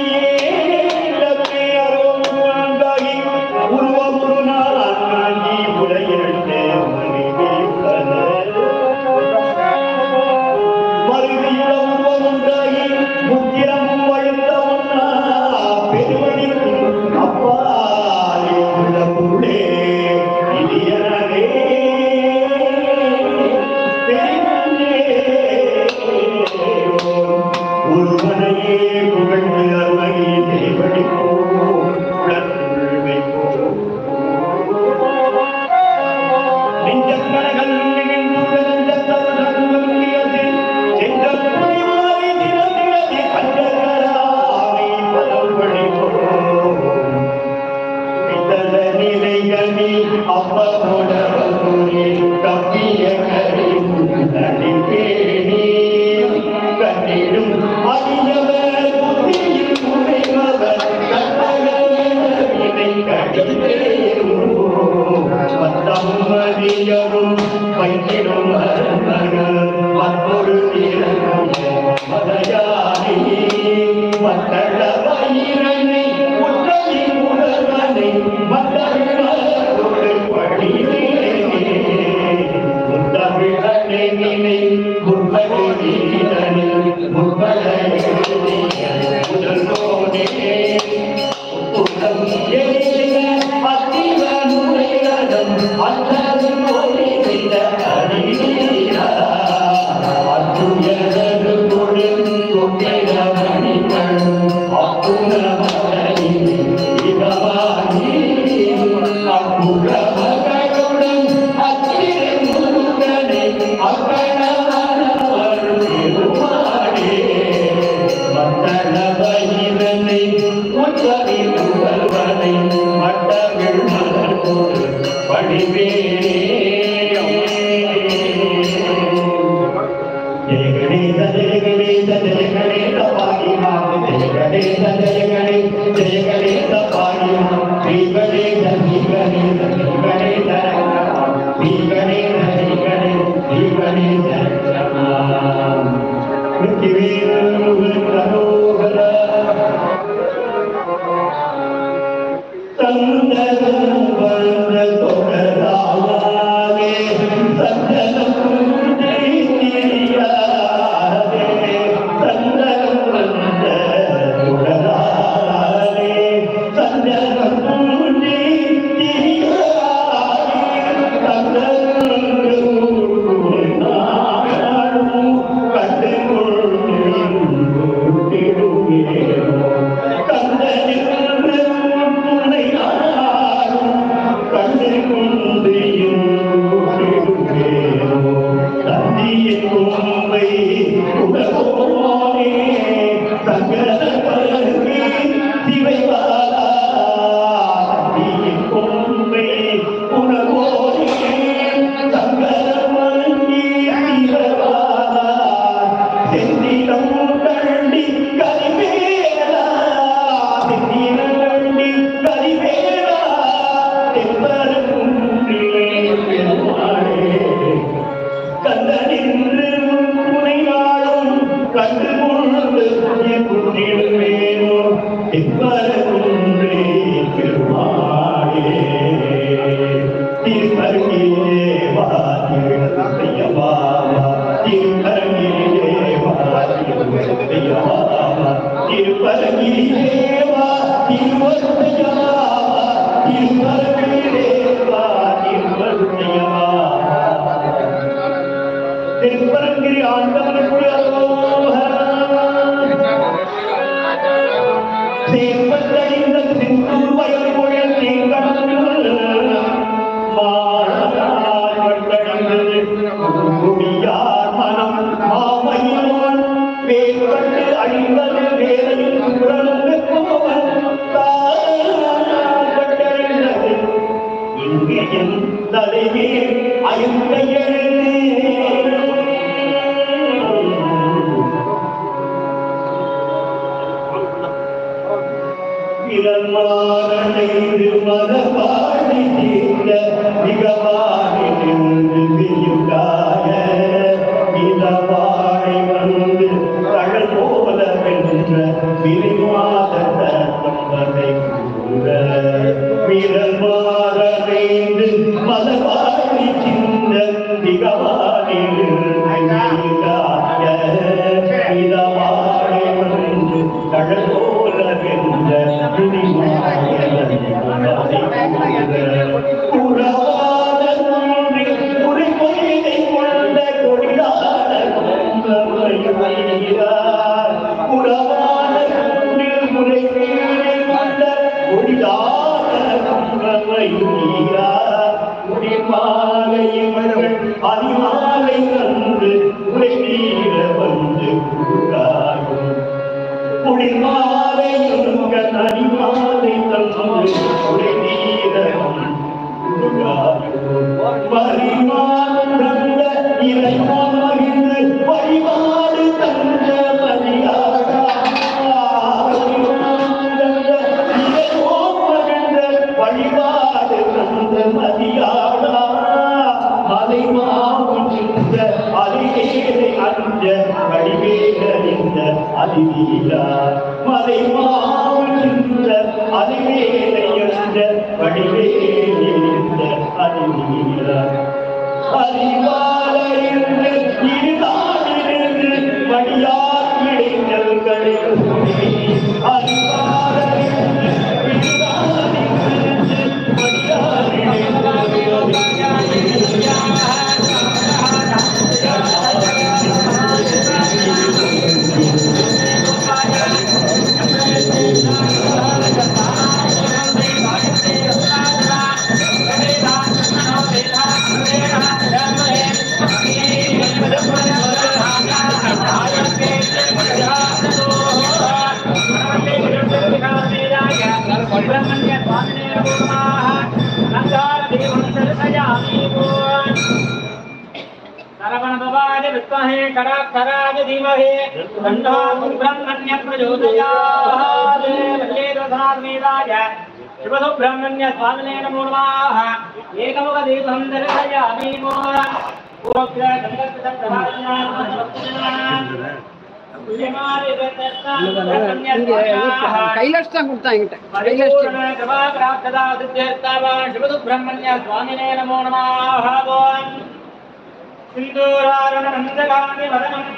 Terima kasih. स्वामिने नमो नमः नन्दादेवं दर्शयामि सरवणभवाय विद्महे कडाक्षराय धीमहि तन्नो सुब्रह्मण्यः प्रचोदयात् वेदोधनात्मेदाय शिवसुब्रह्मण्य स्वामिने नमो नमः एकमुखदीपं दर्शयामि கைலாஷ் தான் கொடுத்தா என்கிட்ட शिवसुब्रह्मण्य स्वामिने नमो नमः सिन्दूरारुणनन्दगामि वदनम्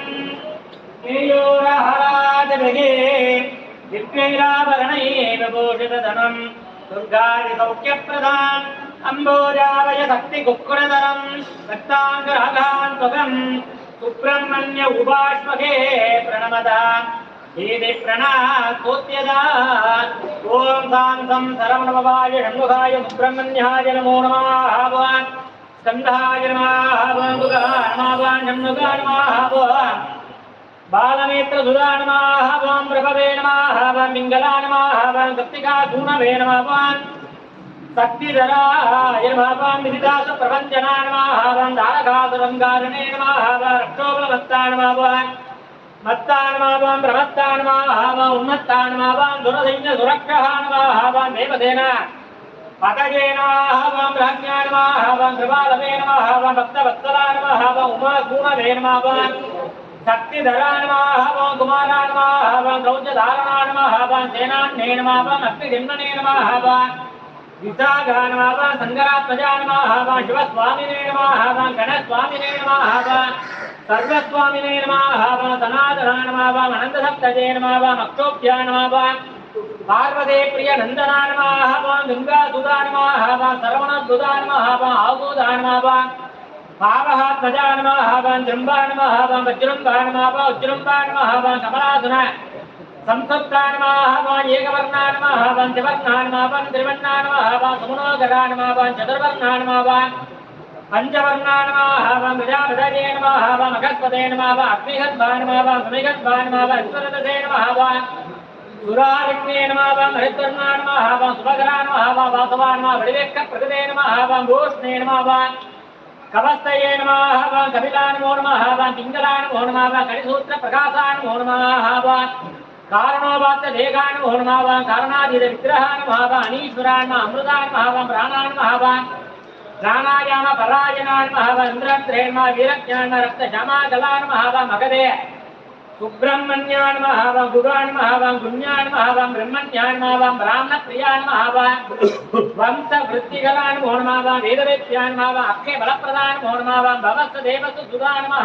केयूरहराजगहे दिव्यैराभरणैः भूषितधनम् दुर्गादिसौख्यप्रदान् अम्बोजावय शक्तिकुक्कुरधरम् भक्ताङ्गरागान् त्वगम् सुब्रह्मण्य उपाश्मके प्रणमदा देवी प्रणास्तोत्यदा ॐ सां सं सरवणभवाय षण्मुखाय सुब्रह्मण्याय नमो नमः स्कन्धाय नमः गुगाय नमः षण्मुखाय नमः बालनेत्रसुधा नमः प्रभवे नमः पिङ्गला नमः कृत्तिकासूनवे नमः शक्तिधराय नमः विदितास प्रपञ्चना नमः दारकासुरङ्गारणे नमः रक्षोबलमत्ता नमः मत्ता नमः प्रमत्ता नमः उन्मत्ता नमः दुरसैन्य सुरक्षः नमः देवसेना पतये नमः ब्रह्म्या नमः कृपालवे नमः भक्तवत्सला नमः उमासूनवे नमः शक्तिधरा नमः कुमारा नमः गौजधारणा नमः सेनान्ये नमः अग्निजन्मने नमः विशाखा नमः संगरात्मजा नमः शिवस्वामिने नमः गणस्वामिने नमः सर्वस्वामिने नमः सनातना नमः अनन्तसप्तजे नमः अक्षोभ्या नमः पार्वती प्रिय नंदना नमः गंगासुधा नमः सरवणसुधा नमः आगोधा नमः भावहात्मजा नमः जृम्बा नमः वज्रम्बा नमः उज्जृम्बा नमः कमलासुन संसप्ता नमः एकवर्णा नमः पंचवर्णा नमः त्रिवर्णा नमः सुमनोगरा नमः चतुर्वर्णा नमः पंचवर्णा नमः प्रजापतये नमः मखस्पते नमः अग्निगर्भा नमः सुमेघर्भा नमः ईश्वरदसे नमः सुरारिण्ये नमः हरिद्वर्णा नमः सुभगरा नमः वासवा नमः वडिवेक्कप्रकृते नमः भूष्णे नमः कवस्तये नमः कपिला नमो नमः पिङ्गला नमो नमः कटिसूत्रप्रकाशा नमो नमः कारणोपात्त देगा नमो नमः कारणाधीत विग्रहा नमः अनीश्वरा नमः अमृता नमः प्राणा नमः प्राणायाम परायणा नमः इन्द्रत्रे नमः वीरज्ञा नमः रक्तश्यामा कला नमः मगधे सुब्रह्मण्या नमः गुगा नमः गुण्या नमः ब्रह्मण्या नमः ब्राह्मणप्रिया नमः वंशवृत्तिकला नमो नमः वेदवेद्या नमः अक्षय बलप्रदा नमो नमः भवस्य देवस्य सुधा नमः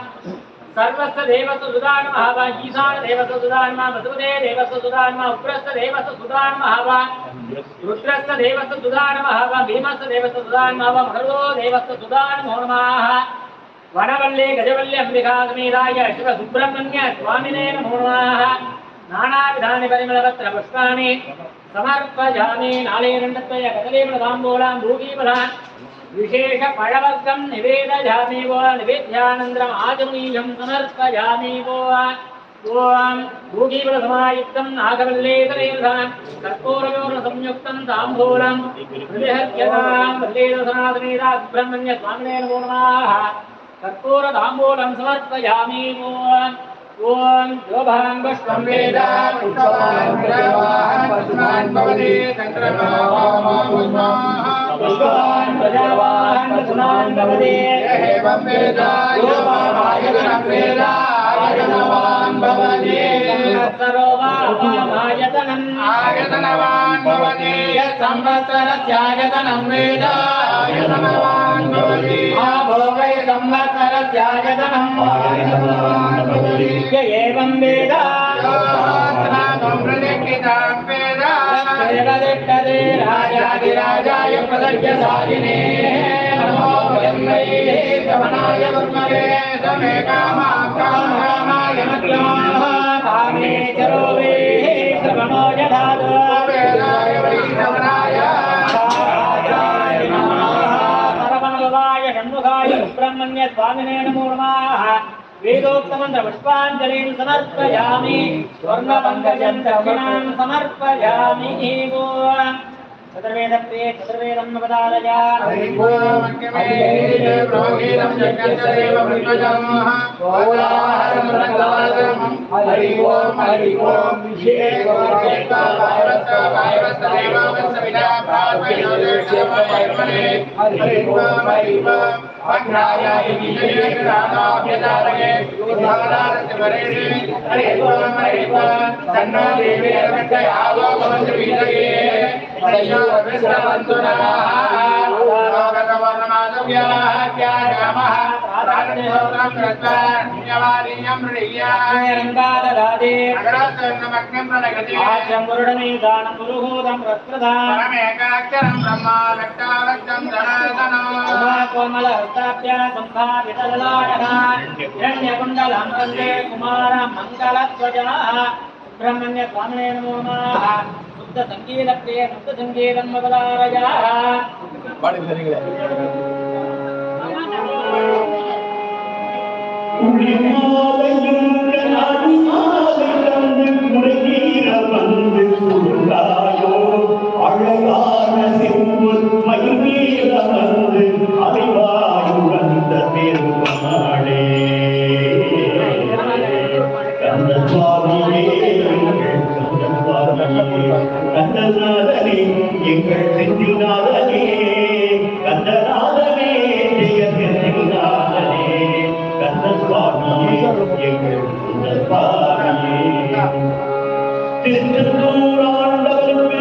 सर्वस्य देवस्य सुधा नमः ईशान देवस्य सुधा नमः मधुदे देवस्य सुधा नमः उग्रस्य देवस्य सुधा नमः रुद्रस्य देवस्य सुधा नमः भीमस्य देवस्य सुधा नमः मकरो देवस्य सुधा नमो नमः वनवल्ले गजवल्ले अंबिका समेताय शिव सुब्रह्मण्य स्वामिने नमो नमः नानाविधानि परिमलपत्र पुष्पाणि समर्पयामि नालेरण्डत्वय कदलीफलताम्बूलां भूगीफलान् विशेष फलवर्गं निवेदयामि वो निवेद्यानन्तरम् आचमनीयं समर्पयामि वो ओम भूगीफलसमायुक्तं नागवल्लेतरेर्धान् कर्पूरयोर्नसंयुक्तं ताम्बूलं हृदयहत्यतां वल्लेदसनातनेदा सुब्रह्मण्य स्वामिने नमो नमः कर्पूर ताम्बूलं समर्पयामि ओम योभां पुष्पं वेद पुष्पवान् प्रजावान् पशुमान् भवति चन्द्रमावान् पुष्पवान् प्रजावान् पशुमान् भवति एवं वेद योभावायतनं वेद आयतनवान् भवति सर्वोभावायतनम् आयतनवान् भवति संवत्सरस्यायतनं वेद आयतनवान् भवति आभोगै संवत्सरस्यायतनम् आयतनवान् भवति एवं वेद राजाधिराजाय प्रदर्शसारिणे नमो वै श्रवणाय वर्मवे समे कामाय कामे चरो वे श्रवणो यधादो वेदाय वै श्रवणाय सर्वमङ्गलाय षण्मुखाय सुब्रह्मण्य स्वामिने नमो नमः वेदोक्तमन्त्र पुष्पाञ्जलिं समर्पयामि स्वर्णपङ्कजं दक्षिणां समर्पयामि चतुर्वेद प्रिय चतुर्वेदं नवदारया हरि ओम अन्यमे ब्रह्मेणं जगन्नाथदेव ब्रह्मजं ओलाहरं रंगवादं हरि ओम हरि ओम विशेषोर्जेता भारत भारत देवावसविदा भावयोदेशमये हरि ओम हरि ओम अग्नायाय विजये रामाभ्यदारये उदारारतवरेणे हरि ओम हरि ओम तन्नो देवी रक्षयावो भवन्तु विजये सयो विश्रवन्तुनः लोकसवर्णमाधव्याः त्यागमः राजनेहोत्रं कृत्वा नियवादिन्यं मृडीयाय रङ्गाददादे अग्रसन्नमग्नं प्रणगति आज्यं मुरुडने दानं गुरुहूतं प्रस्त्रधाम् परमेकाक्षरं ब्रह्मा लक्ष्यालक्ष्यं धनाधनो कोमलहस्ताभ्या सम्भावितललाटनान् हिरण्यकुण्डलं वन्दे कुमारं मङ्गलध्वजाः ब्रह्मण्य स्वामिने नमो नमः शुद्ध संगीतप्रिय शुद्ध संगीतं मवदारयाः பாடி சரிங்களா அழகான செம்பொன் மயில்மீத வந்து அறிவாயு வந்த பெருமாளே கந்த சுவாமியே கந்த சுவாமியே கந்தநாதனே எங்கள் செஞ்சுநாதனே கந்தநாதனே ஜெய செஞ்சுநாதனே கந்த சுவாமியே எங்கள் கந்த சுவாமியே திருச்செந்தூர் ஆண்டவருக்கு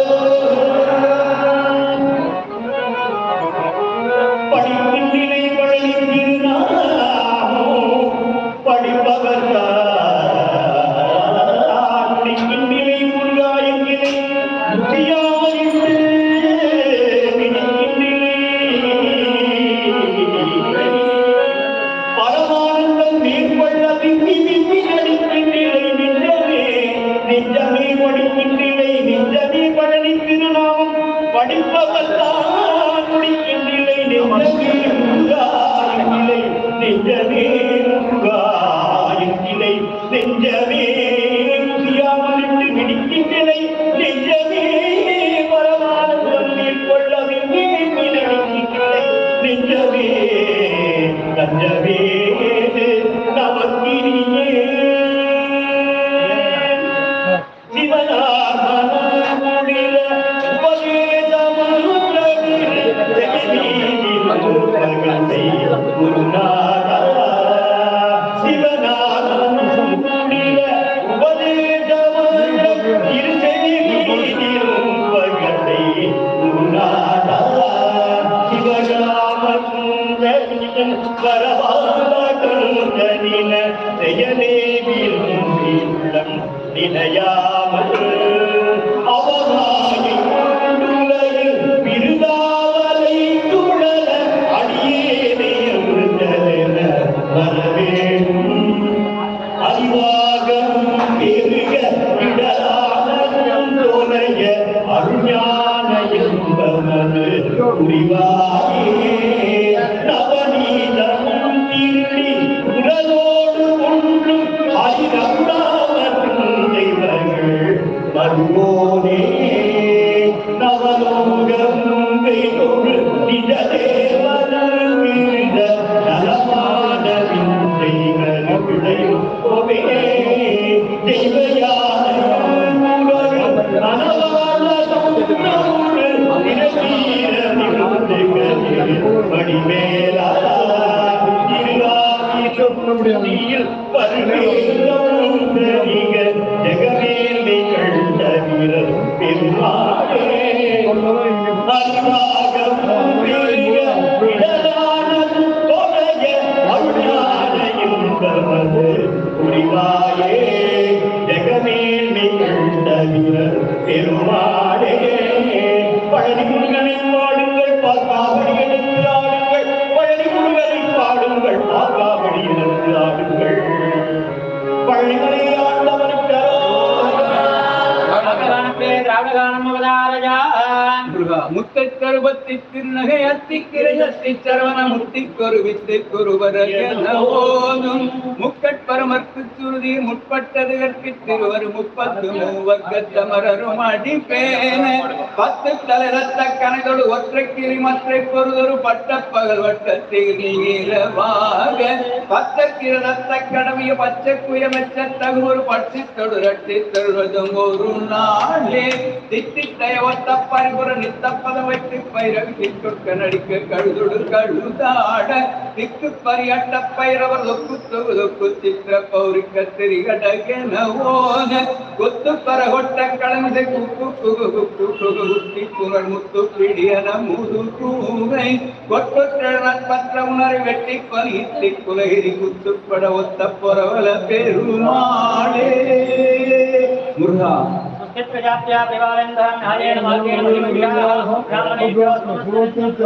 படிப்பினை வழங்கினாமோ படிப்பவர் நிலை முருகாயங்கினை முத்தியாயிட்டு பரமானந்தம் மேற்கொள்ள விம்மி விம்மி நடிக்கின்றே நின்றமே நெஞ்சமே படிக்கின்றே நெஞ்சமே பழனி திருநாமம் படிப்பவர்தான் முடிக்கின்றே நெஞ்சமே முருகாயங்கிலை நெஞ்சமே முருகாயங்கிலை நெஞ்சமே முதியாமலிட்டு மிடிக்கின்றே நெஞ்சமே பரமானந்தம் மேற்கொள்ள விம்மி விம்மி நடிக்கின்றே நெஞ்சமே கஞ்சமே நமக்கினியே சிவனாமனில உபதேசமனுலகில் குருநாதா சிவனாமனில உபதேசமனுலகில் இருபகத்தை குருநாதா சிவராமசுந்தரின் வரவாதனின ஜெயதேவியில் உள்ளம் நினையாமல் அவமாயை உலகில் விருதாவலை துழல அடியேனே விருந்தலென வரவேண்டும் அறிவாகம் பெருக இடலானதும் தோலைய அருஞான என்பமது புரிவாயே நவநீதமும் திருடி உடலோடு ஒன்றும் அறிவுடாமற்றும் தெய்வங்கள் வருவோனே நவலோகமும் தெய்வொரு நிஜதேவனும் வீழ்ந்த நலமான விந்தைகள் விளையோவே தெய்வயான நனவான சமுத்திரமோடு நிலவீர விந்தைகளில் வடிவேலா சொன்னபடியில் பருவேலும் தெரிக ஜெகமேலிகள் தவிர பெருமாளே அறிவாகம் பெருக இடலானது தொலைய அருளான என்பது புரிவாயே ஜெகமேலிகள் தவிர பெருமாளே பழனி முருகனை பாடுங்கள் பார்க்காமல் எடுத்து ஆடுங்கள் பழனி முருகனை பாடுங்கள் பார்க்காமல் எடுத்து ஆடுங்கள் பழனிமலை ஆண்டவனுக்கு திராவிடகானம் முத்தை கருபத்தி திருநகை அத்தி கிரையத்தி சரவண முத்தி கொருவித்து குருவரோதும் முக்கட்பரமர்க்கு சுருதி முற்பட்டது கற்பித்திருவர் முப்பத்து மூவர்க்கத்தமரரும் அடிப்பேன பத்து தலைரத்த கணக்கோடு ஒற்றை கிளி மற்றை பொருதொரு பட்ட பகல் வட்டத்தில் நீளவாக பத்த கிரத்த கடமைய பச்சை குயமெச்ச தகுமொரு பட்சி தொடு ரட்டி தொழுவதும் ஒரு நாளே திட்டி தயவத்த பரிபுர நித்தப்பதம் வைத்து பைரவி கொட்க நடிக்க கழுதுடு கழுதாட திக்கு பரியட்ட பைரவர் தொக்கு தொகு தொக்கு சித்திர பௌரிக்க திரிகடகெனவோன கொத்து பரகொட்ட களமிசை குக்கு குகு குக்கு குகு குத்தி புகழ் முத்து பிடியன முது கூவை கொட்டொற்ற உணரை வெட்டி பலித்தி குலகிரி குத்துப்பட ஒத்த பொறவல பெருமாளே முருகா प्रजात्या देवालयं नारेण मार्गेण मुनिभ्याः ब्राह्मणेभ्यो नमस्ते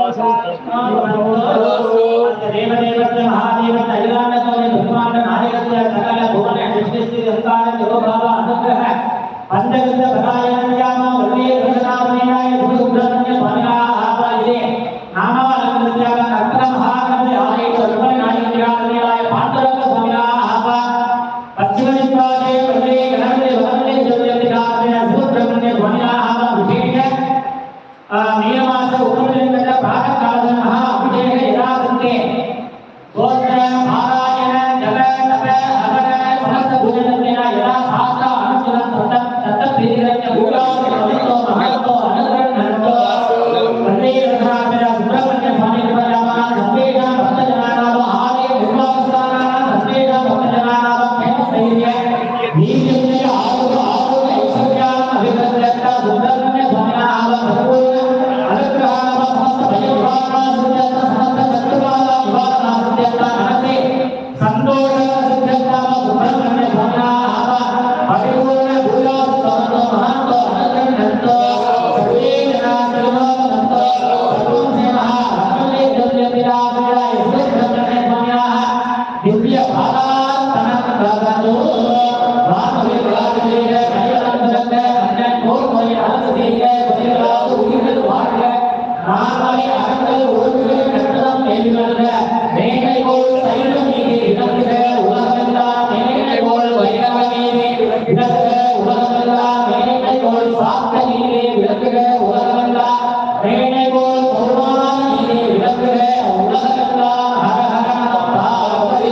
देवदेवस्य महादेवस्य अहिलानकस्य भगवान नारायणस्य सकल भुवन सृष्टि संकार देवो भाव अनुग्रह पंचगत भगायन याम वल्ले रघुनाथाय सुब्रह्मण्य स्वामिनाः आवाले नामालंकृत्य कर्तन महाकर्म आये सर्वनायकाय पांडुरंग स्वामिनाः आवा पश्चिमदिक्पादे वल्ले गणपति भगवते सुब्रह्मण्य स्वामिनाः विशेष नियमास उपनिषद प्रातःकाल महा अभिषेक यथासंख्ये गोत्र पारायण जप तप हवन समस्त भोजनेन यथा शास्त्र अनुसरण तत् तत् प्रीतिरञ्च भूतो भवतो महतो अनुग्रहणतो वन्दे रघुनाथ सुब्रह्मण्य स्वामी नमः सर्वेषां भक्तजनानां आदे भगवत्स्थानानां सर्वेषां भक्तजनानां प्रेमस्थैर्य वीर्यस्य आरोग्य सुब्रह्मण्य स्वामिनाः अनुग्रहाः समस्त भयनिवारणा सुजता समस्त शत्रुबाधा निवारणा सुजता मनसे संतोष सुजता सुब्रह्मण्य स्वामिनाः परिपूर्ण भूयात् समतो महतो अनुग्रहणतो सर्वे जना सर्वमतो सर्वं सेवः रमणे दिव्यविराजयाय सुब्रह्मण्य स्वामिनाः दिव्य भागात् तनकदातो रामविराजये கையலந்தரங்க அண்ணன் போர்மொழி அரசு செய்க குறைகளாக உயிர்கள் வாழ்க நான்மலை அகங்கள் ஒழுங்குகள் கட்டணம் மேல்வல்க மேகை போல் சைலம் மீது இழந்துக உலகமெல்லாம் மேகை போல் வைரவ மீது விளக்குக உலகமெல்லாம் மேகை போல் சாத்த மீது விளக்குக உலகமெல்லாம் மேகை போல் பொருளான மீது விளக்குக உலகமெல்லாம் ஹர ஹர நம பார்வதி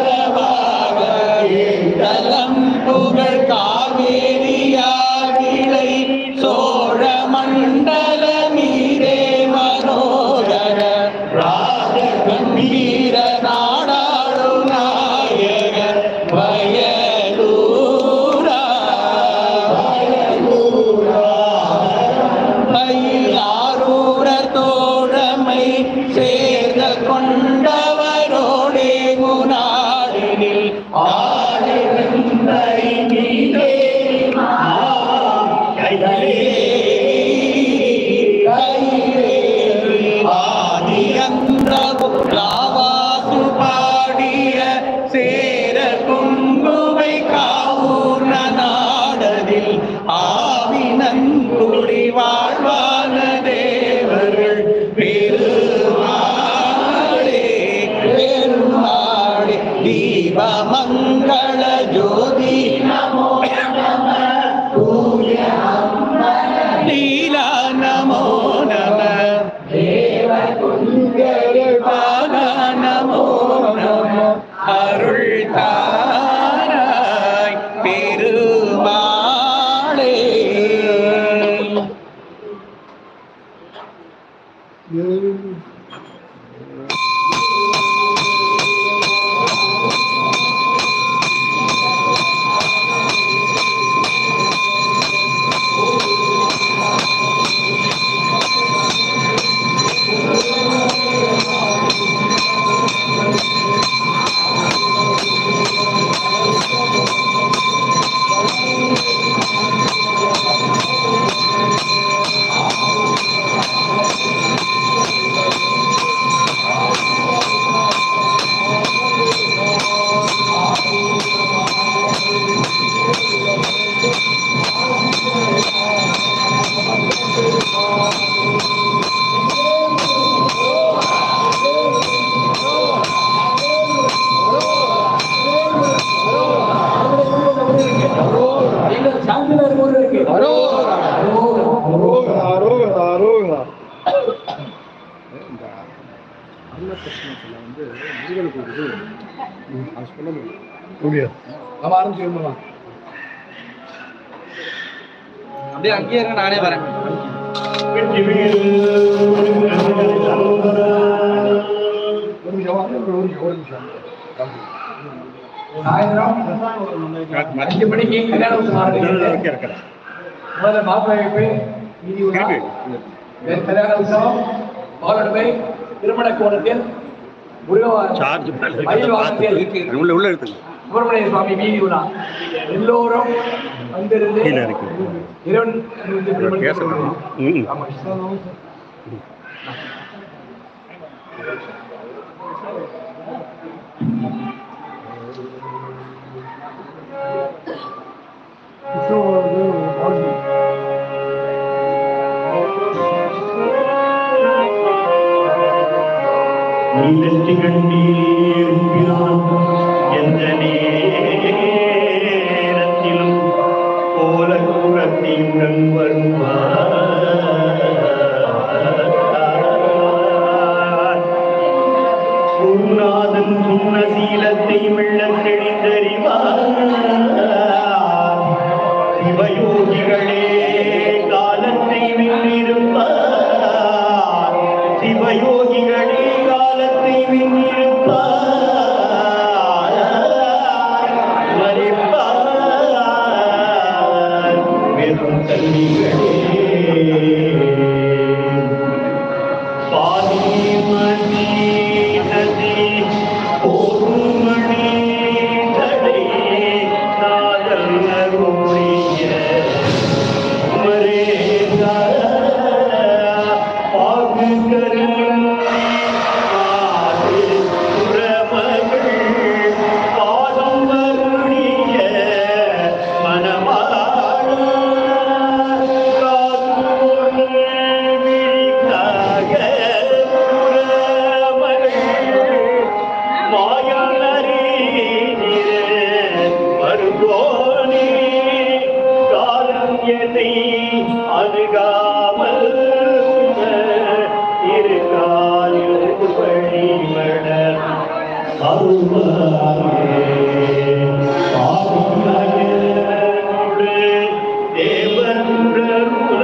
புகழ் காவேரியாகில மங்கள ஜோதி நமோ நம தூய லீலா நமோ நம தேவ குஞ்சருபாக நமோ நம அருள் தாராய் பெருமாளே. அப்படியே அங்கேயே இருங்க, நானே வரேன். அஞ்சு மணிக்கு முதல்ல மாப்பிள்ளை கல்யாண உற்சவம் மாவட்டமை திருமண கோணத்தில் சுப்பிரமணிய சுவாமி வீதி உலா எல்லோரும் வந்திருந்து இறைவன் எந்த நேரத்திலும் போல கூறத்தையுடன் வருவார். குருநாதன் சொன்ன சீலத்தை மெல்ல தெளிந்தறிவார். சிவயோகிகளே காலத்தை வென்றிருப்பார். சிவயோகிகளே காலத்தை வென்றிருப்பார். வெறும் தள்ளிகளே பாதி மணி நதி போரும் மணி தடை காதல் நருடைய மரேதா பாகு கருள் அணுகாமல் இருக்காது வழிபட அருள்வாயே. ஆதிநகரோடு தேவருள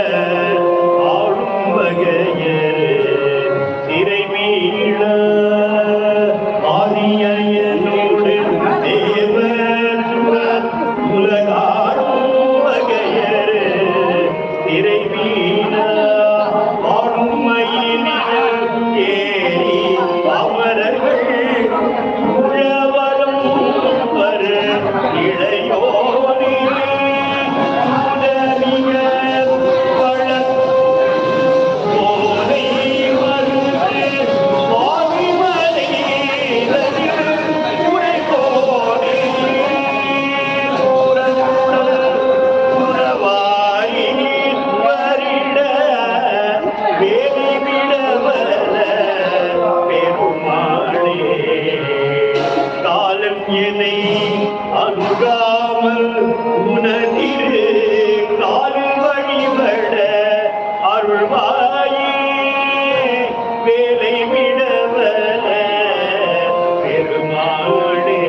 ஆளும் வகையர் திரை மீள ஆதியனோடு தேவருள உலகாடும் வகையர் திரை மீள ஆடும் மயிலில் ஏறி அமரர்கள் உழவரும் என்னை அணுகாமல் உனதிரு கால் வழிபட அருள்வாயே வேலை விடவல பெருமாளே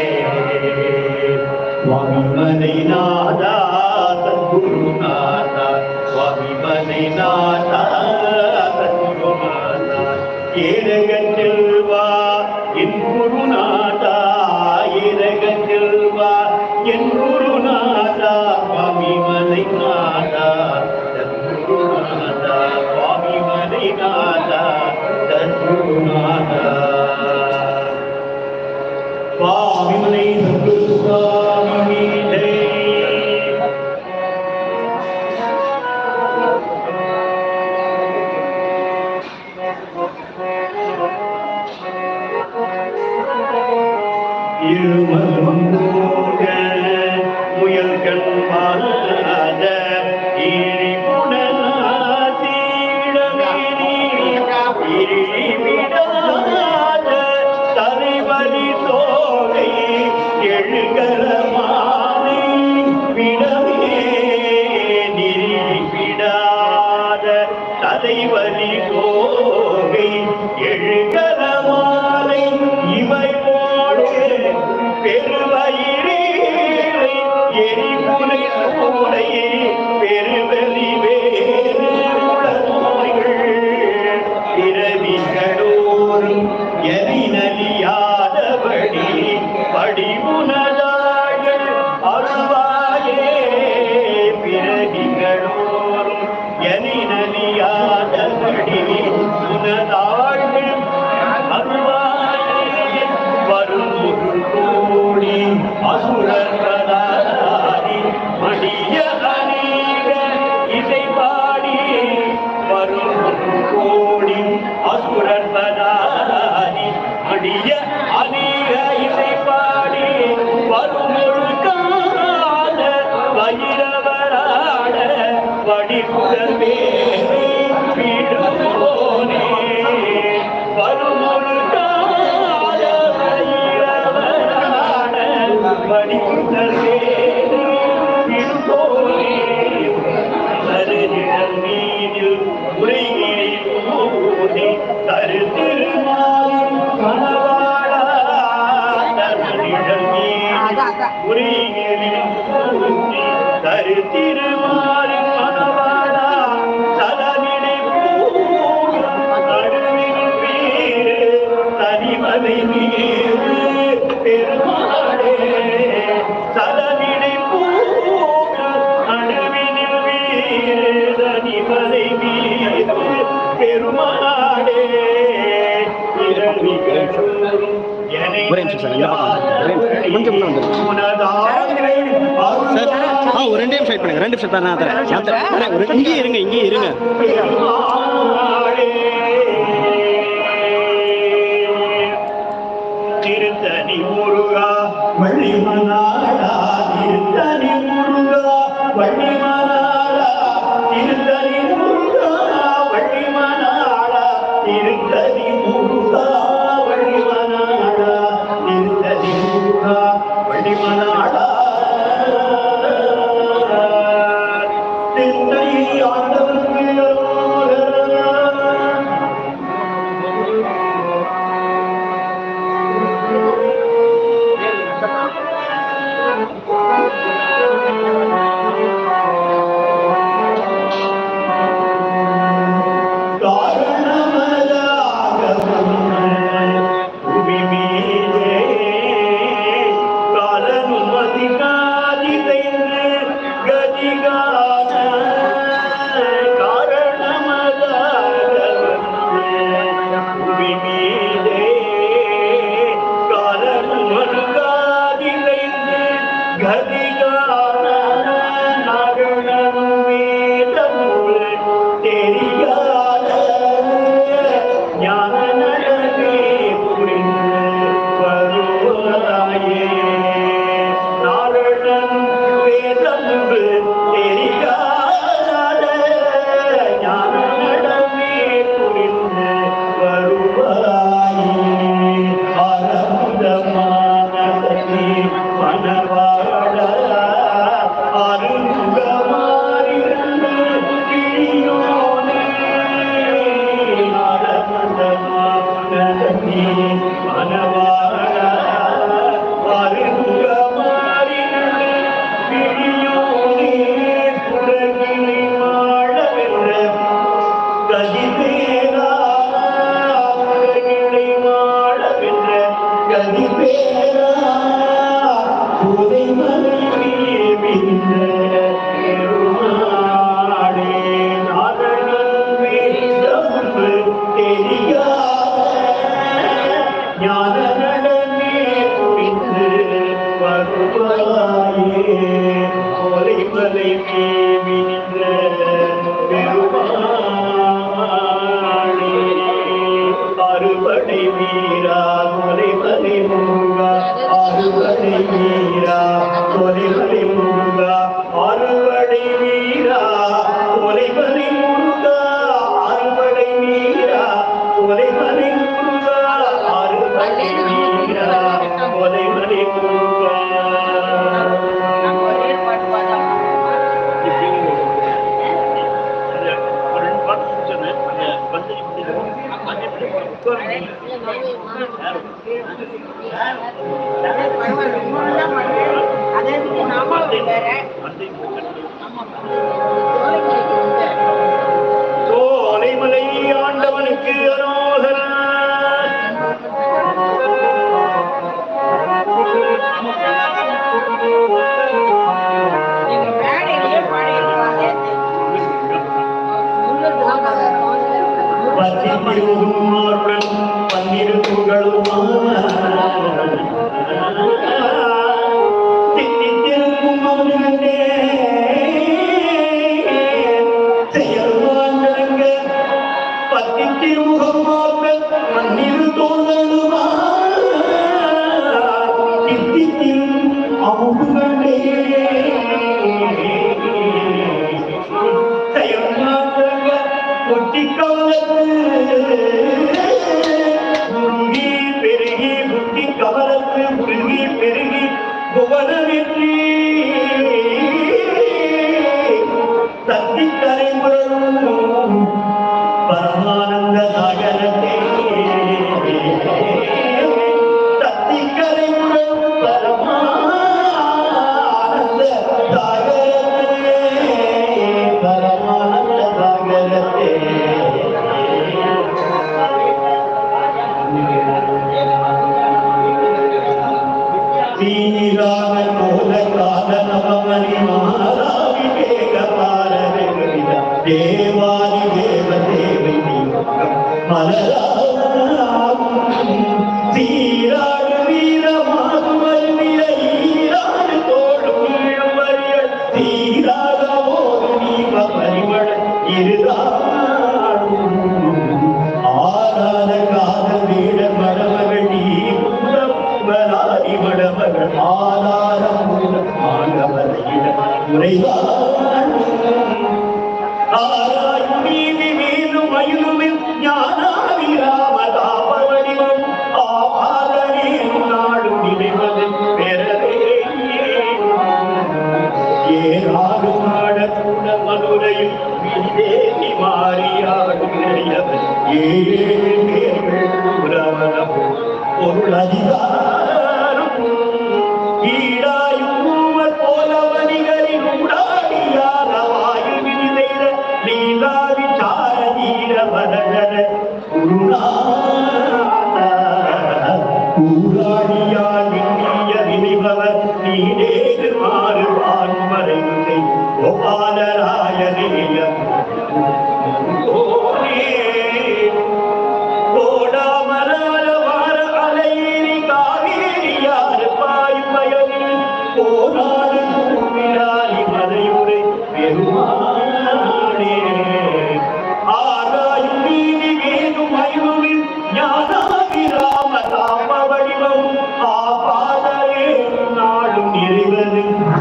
சுவாமிமலை நாதா சத்குருநாதா சுவாமிமலை நாதா சத்குருநாதா ஏரகத்தில் வா என் குருநாதா ஏரகத்தில் வா என் குருநாதா சுவாமிமலை நாதா சத்குருநாதா சுவாமிமலை நாதா சத்குருநாதா சுவாமிமலை சத்குரு சுவாமி ஜெய். இருமருந்தோக முயல்கள் மாறாத இழிவிடாத தலைவலி தோகை எழுகரமானை விடவே நிறிவிடாத தலைவலி தோகை எழுகரமானை இவை பெருவயிரே எரிமுனை சோடையே பெருவெளி வேறு நோய்கள் பிறவிகளோரும் எரிநலியாதபடி படிமுனதாகள் அருள்வாயே பிறவிகளோரும் எரிநலியாதபடி உனதாள்கள் அருள்வாயே வரும் கோடி அசுரராதி மடிய அநேக இசை பாடி வரும் கோடி அசுரராதி மடிய அநேக இசை பாடி வரும் ஒரு கால வயிரவராட வடிகுடவே வீடுவோனே வரும் ஒரு படித்தே இருப்போனே தருதிடம் மீதில் உரையிலே போதே தரு திருமாலின் மனவாளா தருதிடம் மீதில் உரையிலே போதே தரு திருமாலின் மனவாளா தலவிடை போக நடுவில் வீடு தனிமலை மீது பெருமாளே சலவிடை பூக்க நடுவினில் வீரனிமலை மீது பெருமாளே இரவிகளும் ஒரே நிமிஷம் சார் இந்த பக்கம் கொஞ்சம் முன்ன வந்துருங்க சார். ஆ ஒரு ரெண்டு நிமிஷம் வெயிட் பண்ணுங்க. ரெண்டு நிமிஷம் தான் நான் தரேன் நான் தரேன் ஒரு இங்கேயே இருங்க இங்கேயே இருங்க. திருத்தணி முருகா வள்ளிமனாடா திருத்தணி முருகா வள்ளிமனாடா திருத்தணி முருகா வள்ளிமனாடா திருத்தணி முருகா வள்ளிமனாடா திருத்தணி முருகா வள்ளிமனாடா திருத்தணி ஆண்டவருக்கு வீரா கொலைமலை முருகா அறுபடை வீரா கொலைமலை முருகா அறுபடை வீரா கொலைமலை முருகா அறுபடை வீரா கொலைமலை முருகா அறுபடை வீரா கொலைமலை முருகா சோலைமலை ஆண்டவனுக்கு அரோகரா பத்திருமாறுடன் பன்னிரு புகழுமா தித்திருக்கும் மௌனே செயல்வாங்க பத்தி திருமுகமாறுடன் பன்னிரு தோழலுமா தித்திரும் அமுகண்டே செயல்வாங்க முருகி பெருகி புத்தி கவலத்து முருகி பெருகி புவனவெற்றி தத்தி தலைமுறையும் பரமானந்த சாகரத்தே தத்தி கலைமுறையும் பரமானந்த சாகரத்தே பரமானந்த சாகரத்தே தீராக போல கால நவமணி மாதாவி வேக பாரதி தேவாதி தேவ தேவை மலராகும் சீராடு வீர மாதுவல்விய ஈராடு தோடும் வரியல் சீராக ஓடு நீவ பரிமள இருதாடும் ஆராத காத வீட மடமகள் நீ கும்பலாதி மடமகள் ஆதாரம் ஆண்டவரையிட உரைவான் ஆராயும் நீதி மீதும் மயிலுமில் ஞானாவிராமதாப வடிவம் ஆபாதனே நாடும் நினைவது பெறவே ஏராடும் நாடக்கூட மதுரையில் விதேவி மாறியாடும் நிலையவர் ஏழு பொருள் அதிகாரம் ஈடாயும் மூவர் போல வணிகரின் உடாடியார் வாயு விதிலைத லீலா விசார தீர வதகர கூடாடியார் விண்ணிய விதிபவர் நீடேறு மாறுவான் மறைவுதை கோபாலராயனேய கோடாமரால வார அலையேறி காவேரியார் பாய் பயனில் போராடு கூவிலாரி மலையுரை பெருமானே ஆராயும் நீதி வேணும் ஐவுவில் ஞானாவிராம தாம வடிவம் ஆபாதரே நாடும் நிறைவது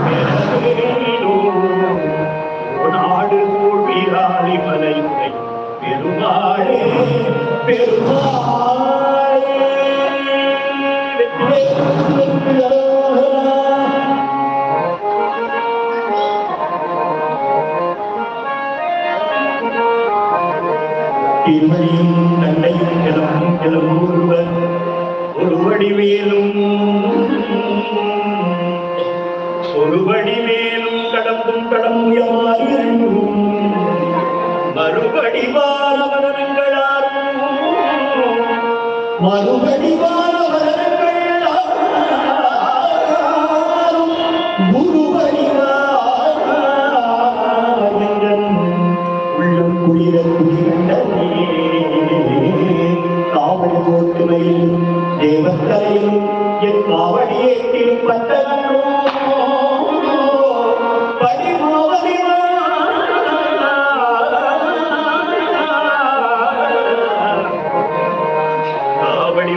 நாடு கூழ்விராளி மலையுரை பெருமாளே பெருமாளே திருமணியும் தன்னையும் கிளம்பும் கிளம்பும் ஒருவர் ஒரு வடிவேலும் ஒரு வடிவேலும் கடம்பும் கடம்புயமாய் இரண்டும் மறுபடி வாரவரங்களாரும் மறுபடி வாரவரங்களாரும் குருபடி உள்ளம் குளிர குளிரண்டே காவடி போட்டுமையில் தேவக்கரையும் என் காவடியேற்றிலும் பட்டனோ படிமோவதி காவடி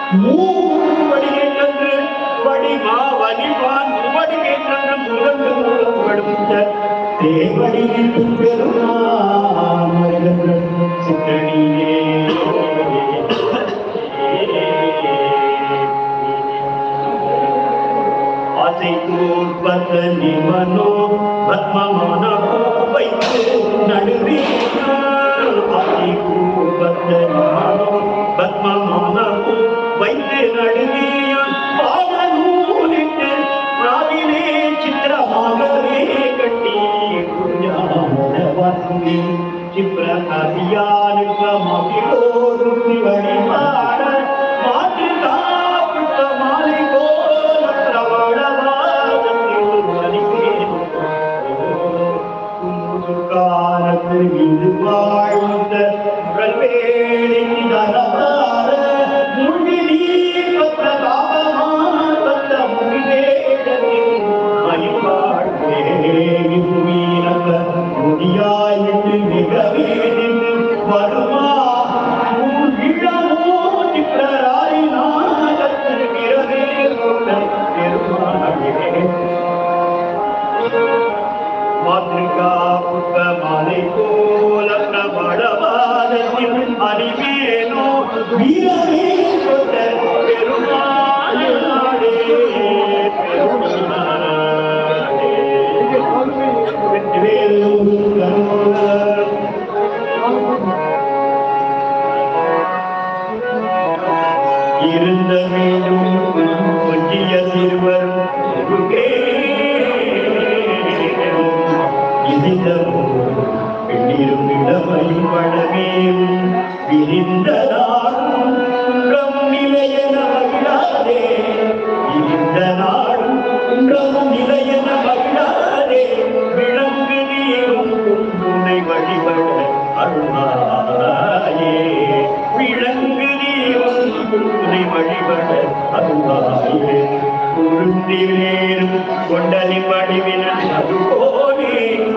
மூவடியேற்றன்று வடிவா வலிவான் மூவடியேற்றன்று முதன்று மூலம் படுத்த தேவடியில் பெருமான் சித்தடியே ஆசைக்கூர் பத்தனி மனோ பத்மமான வைத்து நடுவே ஆசைக்கூர் பத்தனி மனோ பத்மமான வைத்து நடுவேயான் பாவனூலிட்டு ராவிலே சித்திரமாகவே கட்டி வாசி சிப்ரகதியானுக்க மகிழோரும் வழிபாட மாற்று காப்புத்த மாலை போல காலத்தில் இது வாழ்ந்த வேலை தரவார முடி நீர் பத்த காபமா பத்த முடிவேடத்தில் மணிவாழ்வே மீனக முடியாயிட்டு மிகவே நின்று வருமா இளமோ சித்தராரி நாகத்தில் பிறவே பெருமாளே மாத்ரிகா புத்த மாலை போல பிரபடவாதத்தில் அறிவேனோ வீரமே கொண்ட பெருமாளே இருந்த மீண்டும் கொஞ்சிய சிறுவர் பெண்ணிரும் இளமையும் வளமேயும் விரிந்த நாடும் நிலையென மகிழாதே விரிந்த நாடும் குன்றம் நிலையென மகிழாதே விளங்கு நீரும் துணை வழிபட அருளாயே விளங்கு நீரும் துணை வழிபட அருளாயே குருந்திலேரும் கொண்டலி வடிவினன் அதுபோலே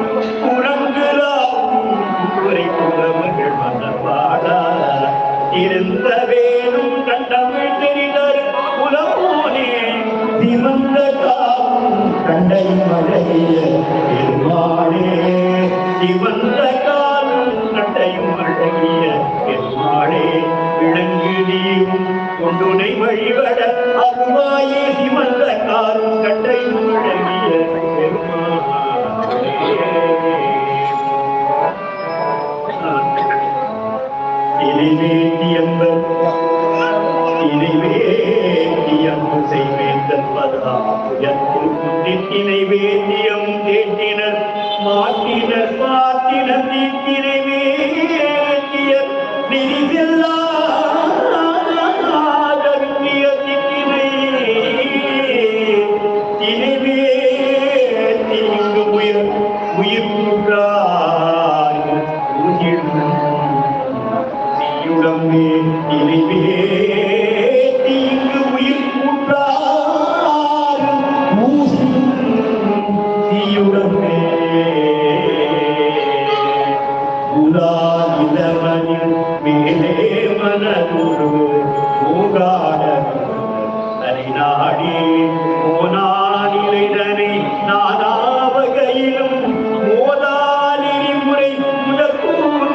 இருந்த வேலும் கண்டமிழ் தெரிதரு புலமோனே திமந்த காவும் கண்டை மழைய பெருமாளே திமந்த காலும் கண்டையும் அழகிய பெருமாளே விளங்கு நீவும் கொண்டுனை வழிபட அருமாயே திமந்த காலும் கண்டையும் அழகிய பெருமாளே இறைவேத்தியம்பர் இறைவேத்தியம் செய்வேந்தன் பதாயத்தில் குந்தித்தினை வேத்தியம் தேற்றினர் மாற்றினர் பார்த்தினர் தீர்த்தினை வேத்தியர் நிதிவில்லா தித்தினை தினைவேத்தி இங்கு உயிர் உயிர் கூற்றாய் உடம்பே இறைவே தீங்கு உயிர் கூற்றாரும் தீயுடம்பே உலாதிலமனில் மேலே மனதுரு மூகாட தரை நாடி போனானிலைதனை நானாவகையிலும் மோதாலிரி முறை முதற்கூறும்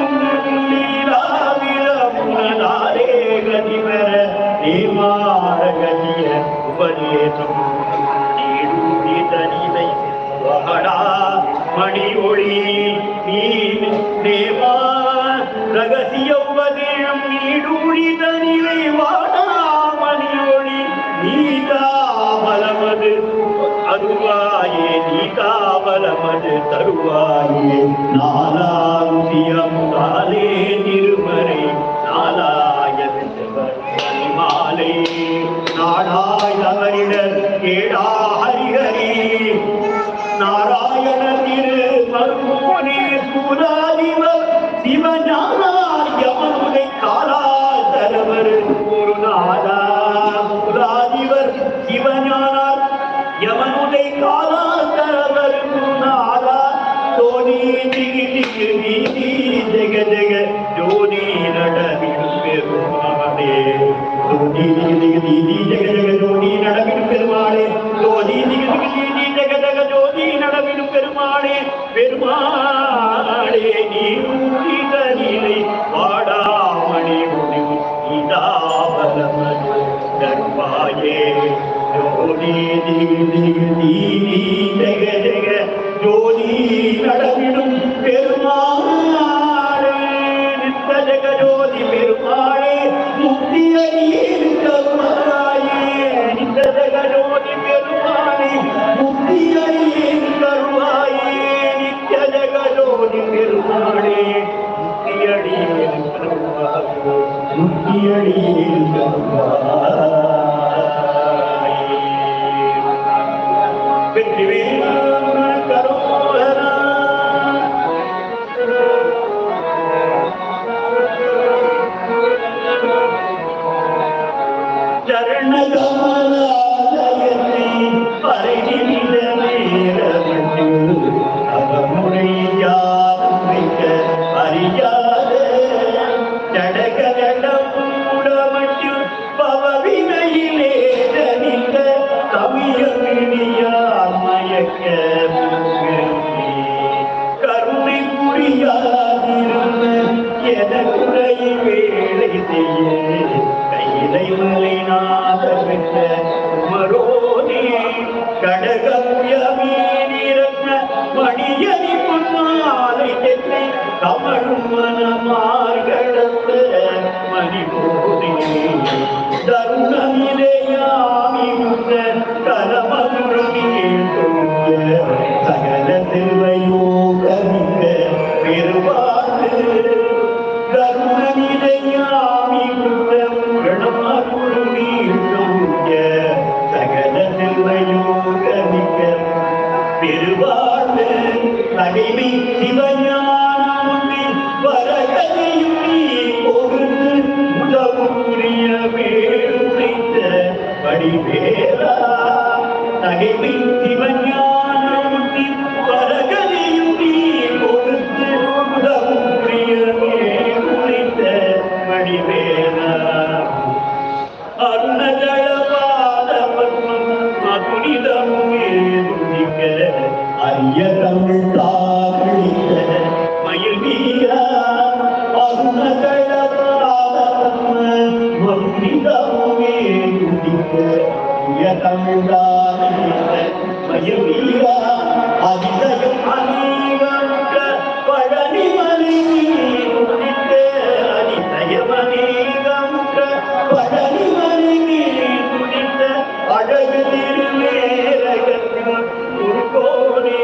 மணி ஒளி நீ தேவா ரகசிய உபதேசம் நீடூழி தனிவை வாடா மணி ஒளி நீதாவலமது அருவாயே நீதாவலமது தருவாயே நாலாந்தியம் காலே திருமறை நாலாய மாலை நாடாய் தவறிடர் கேடா ஹரிஹரி நாராயண திரு மருமோனே சூராதிவர் சிவஞானமுதை காலாதரவர் ஒரு நாடா சூராதிவர் சிவஞானார் யமனுதை காலாதரவர் நாடா தோனி திகி திகி நீதி ஜெக ஜெக ஜோதி நடனில் பெருமானே தோனி பெருமாளே பெருமாளே நீ நிலை வாடாமணி முடிவு இதாவலமது தர்பாயே ஜோதி ஜெக ஜெக ஜோதி நடவிடும் பெருமாளே நித்த ஜெக ஜோதி பெருமாளே முக்தியறியில் கருமாயே நித்த ஜெக ஜோதி பெருமாளே முக்தியறியில் கருமாயே நித்த ஜெக ஜோதி பெருமாளே முக்தியறியில் கருமாயே முக்தியறியில் கருமாயே வெற்றிவேல் கரோகரா சரணகமலாலயத்தை பரகினில நேரமட்டு அவமுறை யாரும் வைக்க அறியாத ஜடகடம் மூடமட்டு பவவினையிலே தனித்த கவியமினியார் மயக்க கருணை புரியாதிருந்த எனக்குறை வேலை செய்ய கையிலை மலைநாத பெற்ற உமரோனே கடகமுயமீனிரத்ன மணியணி பொன்னாலை தெற்றை கமழும் மனமார்கடத்த மணிபோனே தருணமிலையாமி முத்த கலமதுரமில் தோங்கிய சகல திருவையோகமிக்க பெருவாழ்வு கருணமிலையாமி முத்த கணமதுரமில் தோங்கிய சகல திருவையோகமிக்க பெருவாழ்வு தகைமை சிவஞானமும் வரகதையும் நீ பொருள் உதவுரிய வேறுமைத்த படிவேலா தகைமை சிவஞானமும் வரகதையும் நீ பொருள் உதவுரிய வேறுமைத்த படிவேலா அருணஜலபாத பத்மம் மதுரிதமுமே துதிக்க அரிய தமிழ் தாழித்த மயில் வீரா அருணஜலபாத பத்மம் மதுரிதமுமே துதிக்க அரிய தமிழ் தாழித்த மயில் வீரா அதிசயம் அநேகமுற்ற பழனி மலை துதிக்க அதிசயம் அநேகமுற்ற பழனி மலை துதித்த அழகு திருவேரகத்தின் குருகோனே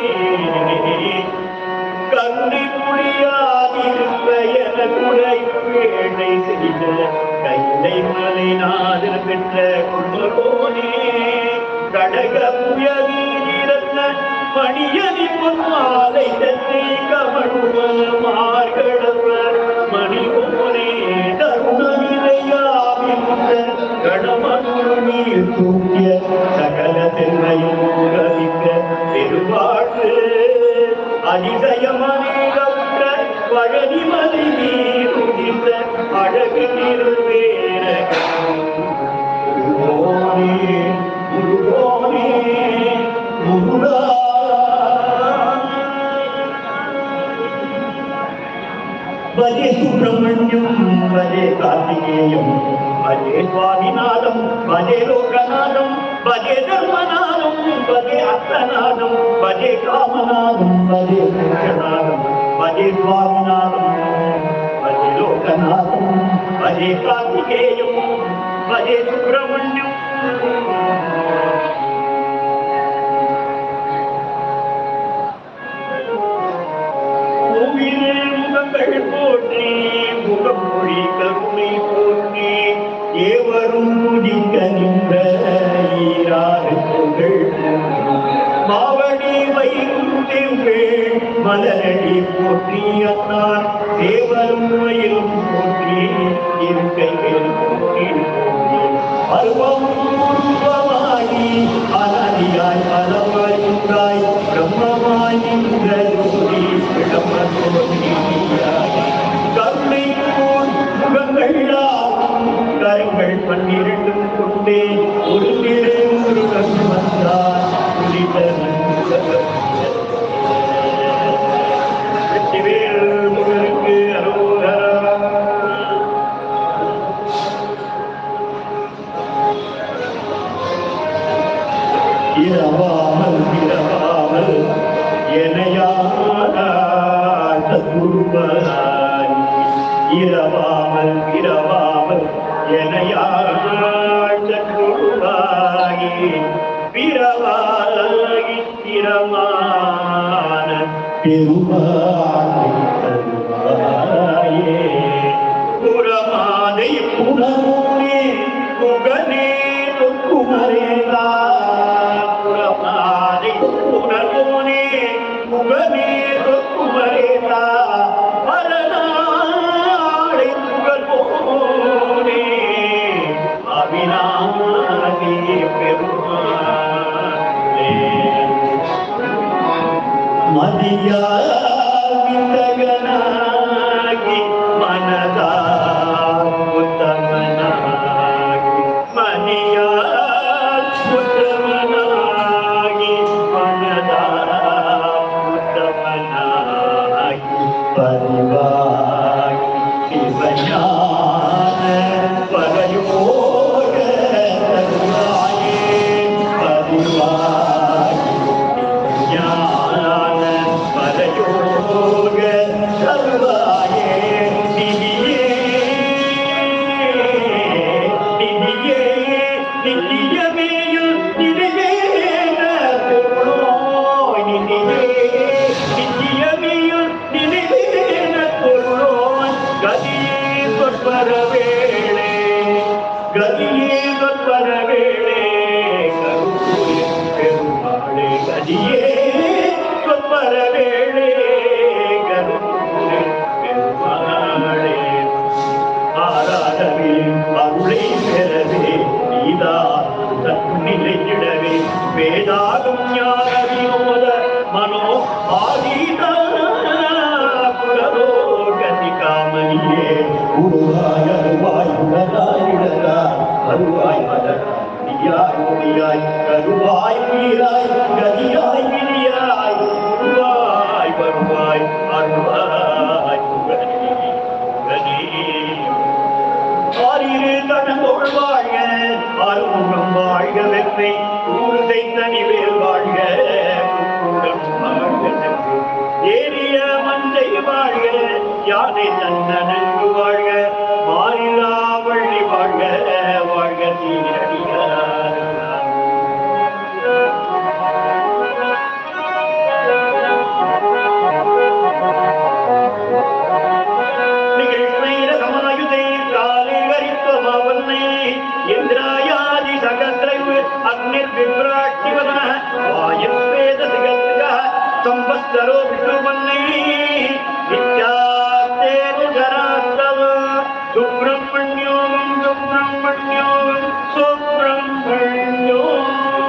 கண்ணி புரியாதிருப்ப என குறை வேலை செய்த கைலை மலை நாதர் பெற்ற குருகோனே கடக புயவீரத்ன மணியணி பொன்மாலை தத்தை கமழுவல் மார்கடவ மணிபோனே தருணமிலையாவி முத்த கணமனுரு நீர் தூக்கிய சகல தில்லையும் ரவிக்க பெருவாழ்வு அதிசயமனேகமுற்ற பழனி மலை நீர் உதித்த அழகு நிறுவேர குருவோனே குருவோனே குருடா பஜே சுப்பிரமணியம் பஜே கார்த்திகேயம் பஜே சுவாமிநாதம் பஜே லோகநாதம் பஜே தர்மநாதம் பஜே அர்த்தநாதம் பஜே காமநாதம் பஜே பூஷநாதம் பஜே சுவாமிநாதம் பஜே லோகநாதம் பஜே கார்த்திகேயம் பஜே சுப்பிரமணியம் முகங்கள் போற்றி முகமொழி கருணை போற்றி ஏவரும் முடிக்க நின்ற ஈராறு புகழ் மாவடி வைகுந்தேங்கள் மலரடி போற்றி அன்னார் தேவரும் மயிலும் போற்றி இருக்கைகள் போற்றி போற்றி பருவம் உருவமாகி அனதியாய் பலமாய் உண்டாய் பிரம்மமாய் நின்ற ஜோதி கருணை போல் முகங்கள் கரங்கள் பன்னிரண்டும் கொண்டே ஒரு திரு முருகன் வந்தார் வினையாள் சற்றுருவாகி பிறவாகி திறமான பெருமானை தருவாயே புறமாதை புனமூனே முகனே தொக்குமரேதா புறமாதை புனமூனே முகனே தொக்குமரேதா மரணாளை புகழ்வோனே அவினாதி பெருமானே மதியா விந்தகனாகி மனதா உத்தமனாகி மணியா உத்தமனாகி மனதா உத்தமனாகி பரிவாகி சிவஞான பரயோக தருவாயே பரிவாகி ஞான பரயோக தருவாயே நிதியே நிதியே நித்தியமேயுள் நிதியேன பொருளோய் நிதியே நித்தியமேயுள் நிதியேன பொருளோய் கதியே சொற்பரவேளே கதியே சொற்பரவேளே கருணை பெருமாளே கதியே சொற்பரவேளே கருணை பெருமாளே ஆராதவே அருளை பெறவே நீதா தன்னிலையிடவே வேதாகும் ஞான வினோத மனோ ஆதீதா புரதோ கதி காமனியே உருவாய் அருவாய் உடலாயிடலா அருவாய் மலர் நீயாய் ஒளியாய் கருவாய் உயிராய் கதியாய் விதியாய் உருவாய் வருவாய் அருவாய் உகனே உகனே ஆரிரு தனங்கோள் வாழ்க அருமுகம் வாழ்க வெற்றி ஊருதை தனிவேல் வாழ்க உடன் வாழ்க நெற்றி. ஏறிய மந்தை வாழ்க யானை தன்னனங்கு வாழ்க மாறிலா வள்ளி வாழ்க வாழ்க தீரடியார் நிகழ்மைரகமாயுதை காலை வரித்தமாவன்னை இந்திராயாதி சகத்ரைவு அக்னிர் விப்ராட்டிவதன வாயுவேத சிகத்க சம்பஸ்தரோ விஷ்ணுவன்னை நித்யாத்தேரு ஜராத்தவ சுப்ரமண்யோம் சுப்ரமண்யோம் சுப்ரமண்யோம்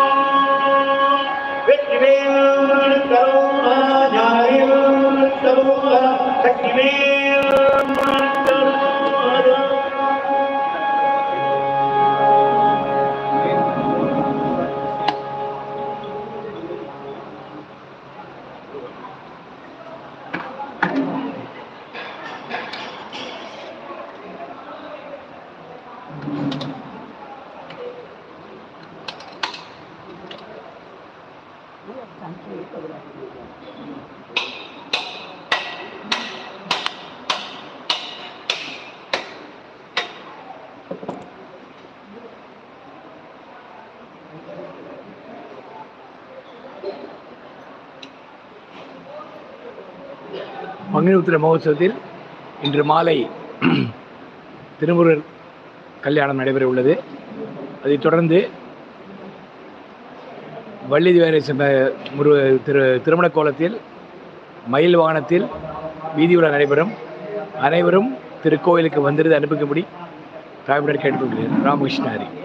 வெற்றிவேல் கருணா ஞானவேல் கருணா சக்திவேல் கருணா. அக்னிஹோத்திர மகோத்சவத்தில் இன்று மாலை திருமுருகர் கல்யாணம் நடைபெற உள்ளது. அதைத் தொடர்ந்து வள்ளி திவாரேச முரு திரு திருமண கோலத்தில் மயில் வாகனத்தில் வீதியுலா நடைபெறும். அனைவரும் திருக்கோயிலுக்கு வந்திருந்து அனுப்பும்படி தாய்மலர் கேட்டுக்கொள்கிறேன். ராமகிருஷ்ணாரி.